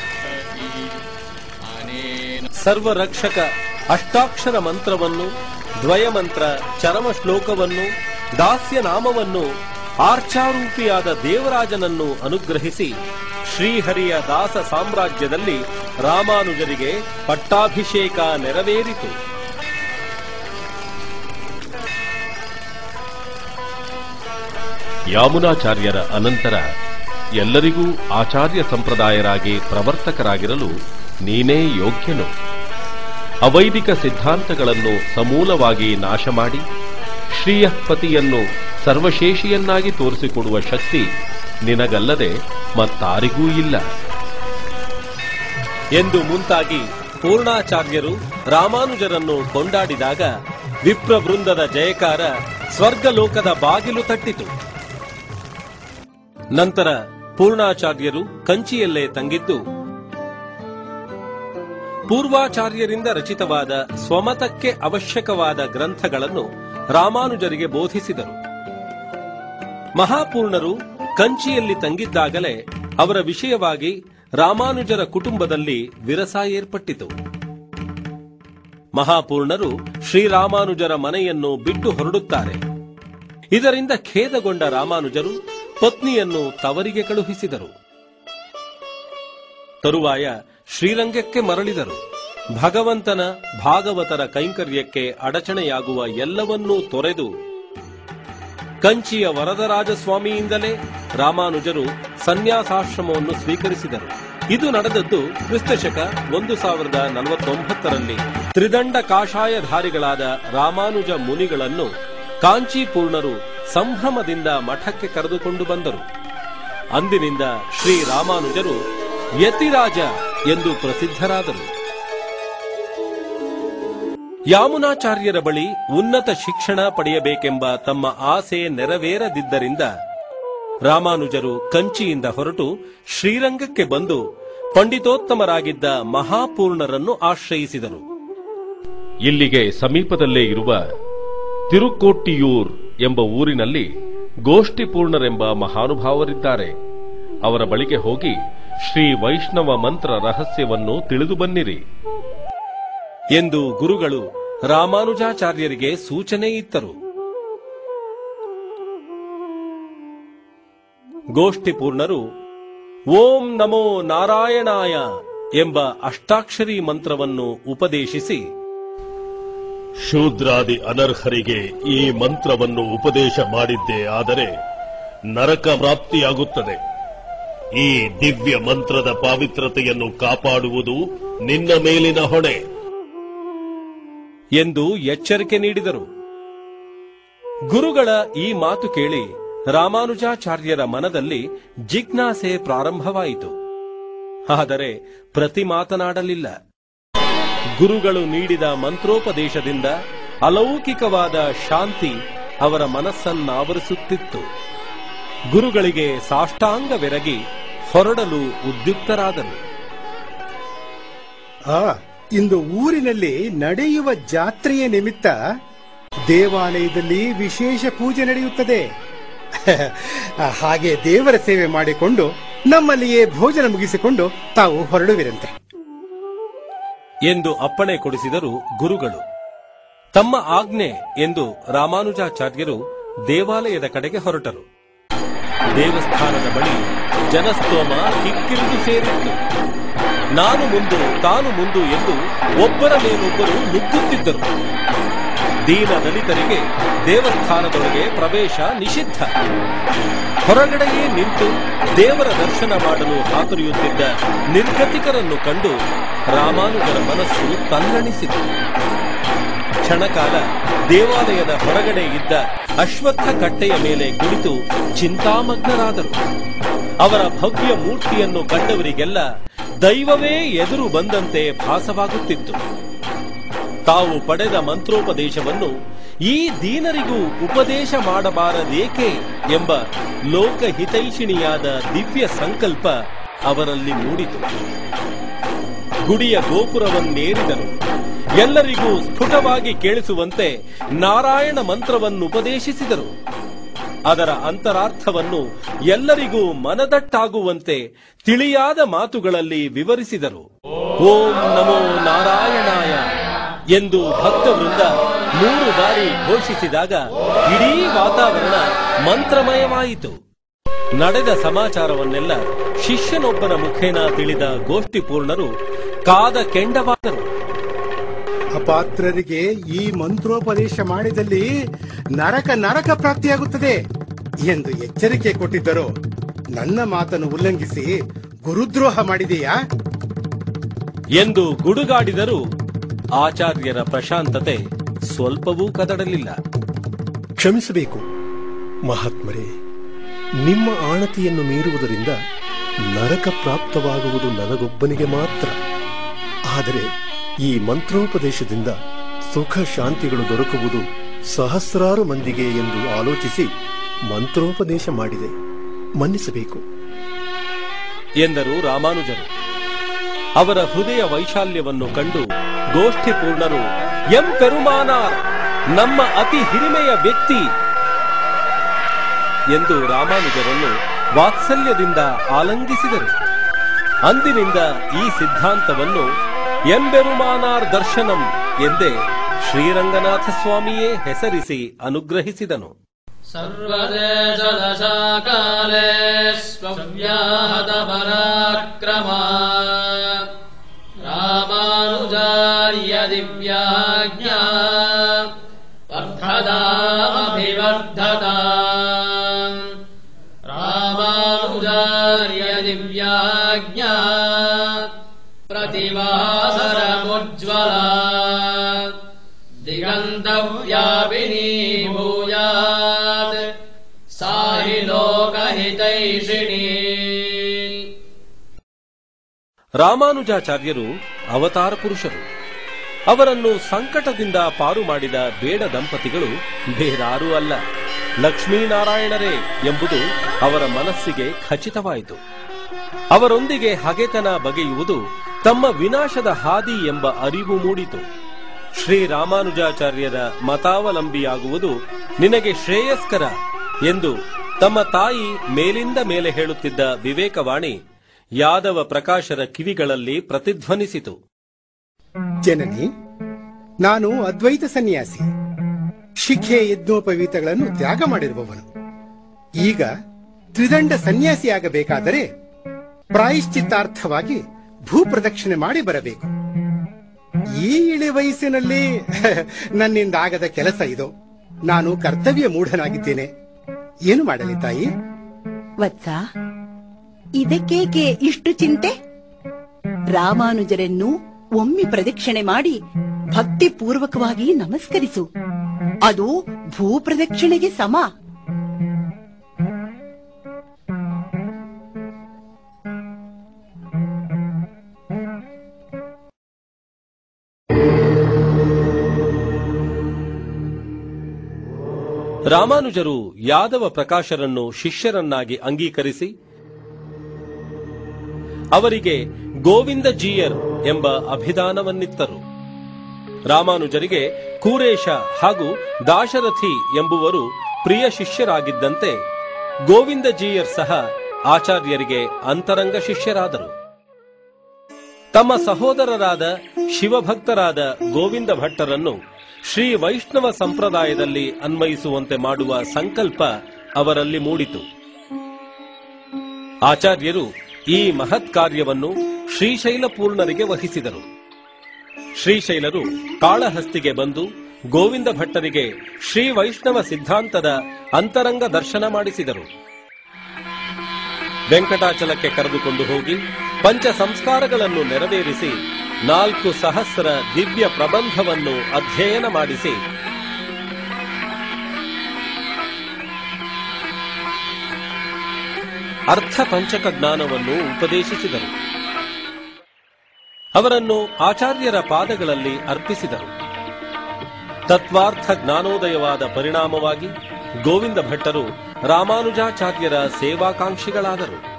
ಸರ್ವರಕ್ಷಕ ಅಷ್ಟಾಕ್ಷರ ಮಂತ್ರವನ್ನು, ದ್ವಯಮಂತ್ರ, ಚರಮ ಶ್ಲೋಕವನ್ನು, ದಾಸ್ಯ ನಾಮವನ್ನು, ಆರ್ಚಾರೂಪಿಯಾದ ದೇವರಾಜನನ್ನು ಅನುಗ್ರಹಿಸಿ ಶ್ರೀಹರಿಯ ದಾಸ ಸಾಮ್ರಾಜ್ಯದಲ್ಲಿ ರಾಮಾನುಜರಿಗೆ ಪಟ್ಟಾಭಿಷೇಕ ನೆರವೇರಿತು. ಯಾಮುನಾಚಾರ್ಯರ ಅನಂತರ ಎಲ್ಲರಿಗೂ ಆಚಾರ್ಯ ಸಂಪ್ರದಾಯರಾಗಿ ಪ್ರವರ್ತಕರಾಗಿರಲು ನೀನೇ ಯೋಗ್ಯನು. ಅವೈದಿಕ ಸಿದ್ಧಾಂತಗಳನ್ನು ಸಮೂಲವಾಗಿ ನಾಶ ಮಾಡಿ ಶ್ರೀಯಃಪತಿಯನ್ನು ಸರ್ವಶೇಷಿಯನ್ನಾಗಿ ತೋರಿಸಿಕೊಡುವ ಶಕ್ತಿ ನಿನಗಲ್ಲದೆ ಮತ್ತಾರಿಗೂ ಇಲ್ಲ ಎಂದು ಮುಂತಾಗಿ ಪೂರ್ಣಾಚಾರ್ಯರು ರಾಮಾನುಜರನ್ನು ಕೊಂಡಾಡಿದಾಗ ವಿಪ್ರವೃಂದದ ಜಯಕಾರ ಸ್ವರ್ಗಲೋಕದ ಬಾಗಿಲು ತಟ್ಟಿತು. ನಂತರ ಪೂರ್ಣಾಚಾರ್ಯರು ಕಂಚಿಯಲ್ಲೇ ತಂಗಿದ್ದು ಪೂರ್ವಾಚಾರ್ಯರಿಂದ ರಚಿತವಾದ ಸ್ವಮತಕ್ಕೆ ಅವಶ್ಯಕವಾದ ಗ್ರಂಥಗಳನ್ನು ರಾಮಾನುಜರಿಗೆ ಬೋಧಿಸಿದರು. ಮಹಾಪೂರ್ಣರು ಕಂಚಿಯಲ್ಲಿ ತಂಗಿದ್ದಾಗಲೇ ಅವರ ವಿಷಯವಾಗಿ ರಾಮಾನುಜರ ಕುಟುಂಬದಲ್ಲಿ ವಿರಸ ಏರ್ಪಟ್ಟಿತು. ಮಹಾಪೂರ್ಣರು ಶ್ರೀರಾಮಾನುಜರ ಮನೆಯನ್ನು ಬಿಟ್ಟು ಹೊರಡುತ್ತಾರೆ. ಇದರಿಂದ ಖೇದಗೊಂಡ ರಾಮಾನುಜರು ಪತ್ನಿಯನ್ನು ತವರಿಗೆ ಕಳುಹಿಸಿದರು. ತರುವಾಯ ಶ್ರೀರಂಗಕ್ಕೆ ಮರಳಿದರು. ಭಗವಂತನ ಭಾಗವತರ ಕೈಂಕರ್ಯಕ್ಕೆ ಅಡಚಣೆಯಾಗುವ ಎಲ್ಲವನ್ನೂ ತೊರೆದು ಕಂಚಿಯ ವರದರಾಜಸ್ವಾಮಿಯಿಂದಲೇ ರಾಮಾನುಜರು ಸನ್ಯಾಸಾಶ್ರಮವನ್ನು ಸ್ವೀಕರಿಸಿದರು. ಇದು ನಡೆದದ್ದು ಕ್ರಿಸ್ತಶಕ ಒಂದು ಸಾವಿರದ ನಲವತ್ತೊಂಬತ್ತರಲ್ಲಿ. ತ್ರಿದಂಡ ಕಾಷಾಯಧಾರಿಗಳಾದ ರಾಮಾನುಜ ಮುನಿಗಳನ್ನು ಕಾಂಚೀಪೂರ್ಣರು ಸಂಭ್ರಮದಿಂದ ಮಠಕ್ಕೆ ಕರೆದುಕೊಂಡು ಬಂದರು. ಅಂದಿನಿಂದ ಶ್ರೀರಾಮಾನುಜರು ಯತಿರಾಜ ಎಂದು ಪ್ರಸಿದ್ಧರಾದರು. ಯಾಮುನಾಚಾರ್ಯರ ಬಳಿ ಉನ್ನತ ಶಿಕ್ಷಣ ಪಡೆಯಬೇಕೆಂಬ ತಮ್ಮ ಆಸೆ ನೆರವೇರದಿದ್ದರಿಂದ ರಾಮಾನುಜರು ಕಂಚಿಯಿಂದ ಹೊರಟು ಶ್ರೀರಂಗಕ್ಕೆ ಬಂದು ಪಂಡಿತೋತ್ತಮರಾಗಿದ್ದ ಮಹಾಪೂರ್ಣರನ್ನು ಆಶ್ರಯಿಸಿದರು. ಇಲ್ಲಿಗೆ ಸಮೀಪದಲ್ಲೇ ಇರುವ ತಿರುಕೋಟ್ಟಿಯೂರ್ ಎಂಬ ಊರಿನಲ್ಲಿ ಗೋಷ್ಠಿಪೂರ್ಣರೆಂಬ ಮಹಾನುಭಾವರಿದ್ದಾರೆ. ಅವರ ಬಳಿಗೆ ಹೋಗಿ ಶ್ರೀ ವೈಷ್ಣವ ಮಂತ್ರ ರಹಸ್ಯವನ್ನು ತಿಳಿದು ಬನ್ನಿರಿ ಎಂದು ಗುರುಗಳು ರಾಮಾನುಜಾಚಾರ್ಯರಿಗೆ ಸೂಚನೆ ಇತ್ತರು. ಗೋಷ್ಠಿಪೂರ್ಣರು ಓಂ ನಮೋ ನಾರಾಯಣಾಯ ಎಂಬ ಅಷ್ಟಾಕ್ಷರಿ ಮಂತ್ರವನ್ನು ಉಪದೇಶಿಸಿ, ಶೂದ್ರಾದಿ ಅನರ್ಹರಿಗೆ ಈ ಮಂತ್ರವನ್ನು ಉಪದೇಶ ಮಾಡಿದ್ದೇ ಆದರೆ ನರಕ ಪ್ರಾಪ್ತಿಯಾಗುತ್ತದೆ. ಈ ದಿವ್ಯ ಮಂತ್ರದ ಪಾವಿತ್ರತೆಯನ್ನು ಕಾಪಾಡುವುದು ನಿನ್ನ ಮೇಲಿನ ಹೊಣೆ ಎಂದು ಎಚ್ಚರಿಕೆ ನೀಡಿದರು. ಗುರುಗಳ ಈ ಮಾತು ಕೇಳಿ ರಾಮಾನುಜಾಚಾರ್ಯರ ಮನದಲ್ಲಿ ಜಿಜ್ಞಾಸೆ ಪ್ರಾರಂಭವಾಯಿತು. ಆದರೆ ಪ್ರತಿ ಮಾತನಾಡಲಿಲ್ಲ. ಗುರುಗಳು ನೀಡಿದ ಮಂತ್ರೋಪದೇಶದಿಂದ ಅಲೌಕಿಕವಾದ ಶಾಂತಿ ಅವರ ಮನಸ್ಸನ್ನಾವರಿಸುತ್ತಿತ್ತು. ಗುರುಗಳಿಗೆ ಸಾಷ್ಟಾಂಗವೆರಗಿ ಹೊರಡಲು ಉದ್ಯುಕ್ತರಾದರು. ಆ ಇಂದು ಊರಿನಲ್ಲಿ ನಡೆಯುವ ಜಾತ್ರೆಯ ನಿಮಿತ್ತ ದೇವಾಲಯದಲ್ಲಿ ವಿಶೇಷ ಪೂಜೆ ನಡೆಯುತ್ತದೆ. ಹಾಗೆ ದೇವರ ಸೇವೆ ಮಾಡಿಕೊಂಡು ನಮ್ಮಲ್ಲಿಯೇ ಭೋಜನ ಮುಗಿಸಿಕೊಂಡು ತಾವು ಹೊರಡುವಿರಂತೆ ಎಂದು ಅಪ್ಪಣೆ ಕೊಡಿಸಿದರು ಗುರುಗಳು. ತಮ್ಮ ಆಜ್ಞೆ ಎಂದು ರಾಮಾನುಜಾಚಾರ್ಯರು ದೇವಾಲಯದ ಕಡೆಗೆ ಹೊರಟರು. ದೇವಸ್ಥಾನದ ಬಳಿ ಜನಸ್ತೋಮ ಕಿಕ್ಕಿರಿದು ಸೇರಿತ್ತು. ನಾನು ಮುಂದು ತಾನು ಮುಂದು ಎಂದು ಒಬ್ಬರ ಮೇಲೊಬ್ಬರು ನುಗ್ಗುತ್ತಿದ್ದರು. ದೀನ ದಲಿತರಿಗೆ ದೇವಸ್ಥಾನದೊಳಗೆ ಪ್ರವೇಶ ನಿಷಿದ್ಧ. ಹೊರಗಡೆಯೇ ನಿಂತು ದೇವರ ದರ್ಶನ ಮಾಡಲು ಹಾತೊರೆಯುತ್ತಿದ್ದ ನಿರ್ಗತಿಕರನ್ನು ಕಂಡು ರಾಮಾನುಜರ ಮನಸ್ಸು ತಲ್ಲಣಿಸಿತು. ಕ್ಷಣಕಾಲ ದೇವಾಲಯದ ಹೊರಗಡೆ ಇದ್ದ ಅಶ್ವತ್ಥ ಕಟ್ಟೆಯ ಮೇಲೆ ಕುಳಿತು ಚಿಂತಾಮಗ್ನರಾದರು. ಅವರ ಭವ್ಯ ಮೂರ್ತಿಯನ್ನು ಕಂಡವರಿಗೆಲ್ಲ ದೈವವೇ ಎದುರು ಬಂದಂತೆ ಭಾಸವಾಗುತ್ತಿತ್ತು. ತಾವು ಪಡೆದ ಮಂತ್ರೋಪದೇಶವನ್ನು ಈ ದೀನರಿಗೂ ಉಪದೇಶ ಮಾಡಬಾರದೇಕೆ ಎಂಬ ಲೋಕಹಿತೈಷಿಣಿಯಾದ ದಿವ್ಯ ಸಂಕಲ್ಪ ಅವರಲ್ಲಿ ಮೂಡಿತು. ಗುಡಿಯ ಗೋಪುರವನ್ನೇರಿದರು. ಎಲ್ಲರಿಗೂ ಸ್ಫುಟವಾಗಿ ಕೇಳಿಸುವಂತೆ ನಾರಾಯಣ ಮಂತ್ರವನ್ನುಪದೇಶಿಸಿದರು. ಅದರ ಅಂತರಾರ್ಥವನ್ನು ಎಲ್ಲರಿಗೂ ಮನದಟ್ಟಾಗುವಂತೆ ತಿಳಿಯಾದ ಮಾತುಗಳಲ್ಲಿ ವಿವರಿಸಿದರು. ಓಂ ನಮೋ ನಾರಾಯಣಾಯ ಎಂದು ಭಕ್ತವೃಂದ ಮೂರು ಬಾರಿ ಘೋಷಿಸಿದಾಗ ಇಡೀ ವಾತಾವರಣ ಮಂತ್ರಮಯವಾಯಿತು. ನಡೆದ ಸಮಾಚಾರವನ್ನೆಲ್ಲ ಶಿಷ್ಯನೊಬ್ಬನ ಮುಖೇನ ತಿಳಿದ ಗೋಷ್ಠಿ ಪೂರ್ಣರು ಕಾದ ಕೆಂಡವಾದರು. ಅಪಾತ್ರರಿಗೆ ಈ ಮಂತ್ರೋಪದೇಶ ಮಾಡಿದಲ್ಲಿ ನರಕ ನರಕ ಪ್ರಾಪ್ತಿಯಾಗುತ್ತದೆ ಎಂದು ಎಚ್ಚರಿಕೆ ಕೊಟ್ಟಿದ್ದರು. ನನ್ನ ಮಾತನ್ನು ಉಲ್ಲಂಘಿಸಿ ಗುರುದ್ರೋಹ ಮಾಡಿದೆಯಾ ಎಂದು ಗುಡುಗಾಡಿದರೂ ಆಚಾರ್ಯರ ಪ್ರಶಾಂತತೆ ಸ್ವಲ್ಪವೂ ಕದಡಲಿಲ್ಲ. ಕ್ಷಮಿಸಬೇಕು ಮಹಾತ್ಮರೇ, ನಿಮ್ಮ ಆಣತಿಯನ್ನು ಮೀರುವುದರಿಂದ ನರಕ ಪ್ರಾಪ್ತವಾಗುವುದು ನನಗೊಬ್ಬನಿಗೆ ಮಾತ್ರ. ಆದರೆ ಈ ಮಂತ್ರೋಪದೇಶದಿಂದ ಸುಖ ಶಾಂತಿಗಳು ದೊರಕುವುದು ಸಹಸ್ರಾರು ಮಂದಿಗೆ ಎಂದು ಆಲೋಚಿಸಿ ಮಂತ್ರೋಪದೇಶ ಮಾಡಿದೆ, ಮನ್ನಿಸಬೇಕು ಎಂದರು ರಾಮಾನುಜರು. ಅವರ ಹೃದಯ ವೈಶಾಲ್ಯವನ್ನು ಕಂಡು ಗೋಷ್ಠಿ ಪೂರ್ಣರು ಎಂ ಪೆರುಮಾನಾರ್, ನಮ್ಮ ಅತಿ ಹಿರಿಮೆಯ ವ್ಯಕ್ತಿ ಎಂದು ರಾಮಾನುಜರನ್ನು ವಾತ್ಸಲ್ಯದಿಂದ ಆಲಂಗಿಸಿದರು. ಅಂದಿನಿಂದ ಈ ಸಿದ್ಧಾಂತವನ್ನು ಎಂಬೆರುಮಾನಾರ್ ದರ್ಶನಂ ಎಂದೇ ಶ್ರೀರಂಗನಾಥ ಸ್ವಾಮಿಯೇ ಹೆಸರಿಸಿ ಅನುಗ್ರಹಿಸಿದನು. ಸರ್ವದೇಶದ ಶಾಕಾಲೇ ಸ್ವವ್ಯಾಹತ ಪರಾಕ್ರಮ ರಾಮಾನುಜಾರ್ಯ ದಿವ್ಯಾಜ್ಞಾ ವರ್ಧತಾಮಭಿವರ್ಧತಾ ರಾಮಾನುಜಾರ್ಯ ದಿವ್ಯಾಜ್ಞಾ ಪ್ರತಿವಾಸರಮುಜ್ವಲಾ ದಿಗಂತವ್ಯಾಪಿನೀ ಭೂಯಾತ್ ಸಾಹಿ ಲೋಕಹಿತೈಷಿಣೀ. ರಾಮಾನುಜಾಚಾರ್ಯರು ಅವತಾರ ಪುರುಷರು. ಅವರನ್ನು ಸಂಕಟದಿಂದ ಪಾರು ಮಾಡಿದ ಬೇಡ ದಂಪತಿಗಳು ಬೇರಾರೂ ಅಲ್ಲ, ಲಕ್ಷ್ಮೀನಾರಾಯಣರೇ ಎಂಬುದು ಅವರ ಮನಸ್ಸಿಗೆ ಖಚಿತವಾಯಿತು. ಅವರೊಂದಿಗೆ ಹಗೆತನ ಬಗೆಯುವುದು ತಮ್ಮ ವಿನಾಶದ ಹಾದಿ ಎಂಬ ಅರಿವು ಮೂಡಿತು. ಶ್ರೀರಾಮಾನುಜಾಚಾರ್ಯರ ಮತಾವಲಂಬಿಯಾಗುವುದು ನಿನಗೆ ಶ್ರೇಯಸ್ಕರ ಎಂದು ತಮ್ಮ ತಾಯಿ ಮೇಲಿಂದ ಮೇಲೆ ಹೇಳುತ್ತಿದ್ದ ವಿವೇಕವಾಣಿ ಯಾದವ ಪ್ರಕಾಶರ ಕಿವಿಗಳಲ್ಲಿ ಪ್ರತಿಧ್ವನಿಸಿತು. ಜನನಿ, ನಾನು ಅದ್ವೈತ ಸನ್ಯಾಸಿ, ಶಿಖೆ ಯಜ್ಞೋಪವೀತಗಳನ್ನು ತ್ಯಾಗ ಮಾಡಿರುವವನು. ಈಗ ತ್ರಿದಂಡ ಸನ್ಯಾಸಿಯಾಗಬೇಕಾದರೆ ಪ್ರಾಯಶ್ಚಿತ್ತಾರ್ಥವಾಗಿ ಭೂಪ್ರದಕ್ಷಿಣೆ ಮಾಡಿ ಬರಬೇಕು. ಈ ಇಳಿ ವಯಸ್ಸಿನಲ್ಲಿ ನನ್ನಿಂದ ಆಗದ ಕೆಲಸ ಇದು. ನಾನು ಕರ್ತವ್ಯ ಮೂಢನಾಗಿದ್ದೇನೆ. ಏನು ಮಾಡಲಿ ತಾಯಿ? ವತ್ಸ, ಇದಕ್ಕೇಕೆ ಇಷ್ಟು ಚಿಂತೆ? ರಾಮಾನುಜರನ್ನು ಒಮ್ಮೆ ಪ್ರದಕ್ಷಿಣೆ ಮಾಡಿ ಭಕ್ತಿ ಪೂರ್ವಕವಾಗಿ ನಮಸ್ಕರಿಸು. ಅದು ಭೂಪ್ರದಕ್ಷಿಣೆಗೆ ಸಮ. ರಾಮಾನುಜರು ಯಾದವ ಪ್ರಕಾಶರನ್ನು ಶಿಷ್ಯರನ್ನಾಗಿ ಅಂಗೀಕರಿಸಿ ಅವರಿಗೆ ಗೋವಿಂದ ಜೀಯರ್ ಎಂಬ ಅಭಿಧಾನವನ್ನಿತ್ತರು. ರಾಮಾನುಜರಿಗೆ ಕೂರೇಶ ಹಾಗೂ ದಾಶರಥಿ ಎಂಬುವರು ಪ್ರಿಯ ಶಿಷ್ಯರಾಗಿದ್ದಂತೆ ಗೋವಿಂದ ಜೀಯರ್ ಸಹ ಆಚಾರ್ಯರಿಗೆ ಅಂತರಂಗ ಶಿಷ್ಯರಾದರು. ತಮ್ಮ ಸಹೋದರರಾದ ಶಿವಭಕ್ತರಾದ ಗೋವಿಂದ ಭಟ್ಟರನ್ನು ಶ್ರೀ ವೈಷ್ಣವ ಸಂಪ್ರದಾಯದಲ್ಲಿ ಅನ್ವಯಿಸುವಂತೆ ಮಾಡುವ ಸಂಕಲ್ಪ ಅವರಲ್ಲಿ ಮೂಡಿತು. ಆಚಾರ್ಯರು ಈ ಮಹತ್ ಕಾರ್ಯವನ್ನು ಶ್ರೀಶೈಲ ಪೂರ್ಣರಿಗೆ ವಹಿಸಿದರು. ಶ್ರೀಶೈಲರು ಕಾಳಹಸ್ತಿಗೆ ಬಂದು ಗೋವಿಂದ ಭಟ್ಟರಿಗೆ ಶ್ರೀ ವೈಷ್ಣವ ಸಿದ್ಧಾಂತದ ಅಂತರಂಗ ದರ್ಶನ ಮಾಡಿಸಿದರು. ವೆಂಕಟಾಚಲಕ್ಕೆ ಕರೆದುಕೊಂಡು ಹೋಗಿ ಪಂಚ ಸಂಸ್ಕಾರಗಳನ್ನು ನೆರವೇರಿಸಿ ನಾಲ್ಕು ಸಹಸ್ರ ದಿವ್ಯ ಪ್ರಬಂಧವನ್ನು ಅಧ್ಯಯನ ಮಾಡಿಸಿ ಅರ್ಥ ಪಂಚಕ ಜ್ಞಾನವನ್ನು ಉಪದೇಶಿಸಿದರು. ಅವರನ್ನು ಆಚಾರ್ಯರ ಪಾದಗಳಲ್ಲಿ ಅರ್ಪಿಸಿದರು. ತತ್ವಾರ್ಥ ಜ್ಞಾನೋದಯವಾದ ಪರಿಣಾಮವಾಗಿ ಗೋವಿಂದ ಭಟ್ಟರು ರಾಮಾನುಜಾಚಾರ್ಯರ ಸೇವಾಕಾಂಕ್ಷಿಗಳಾದರು.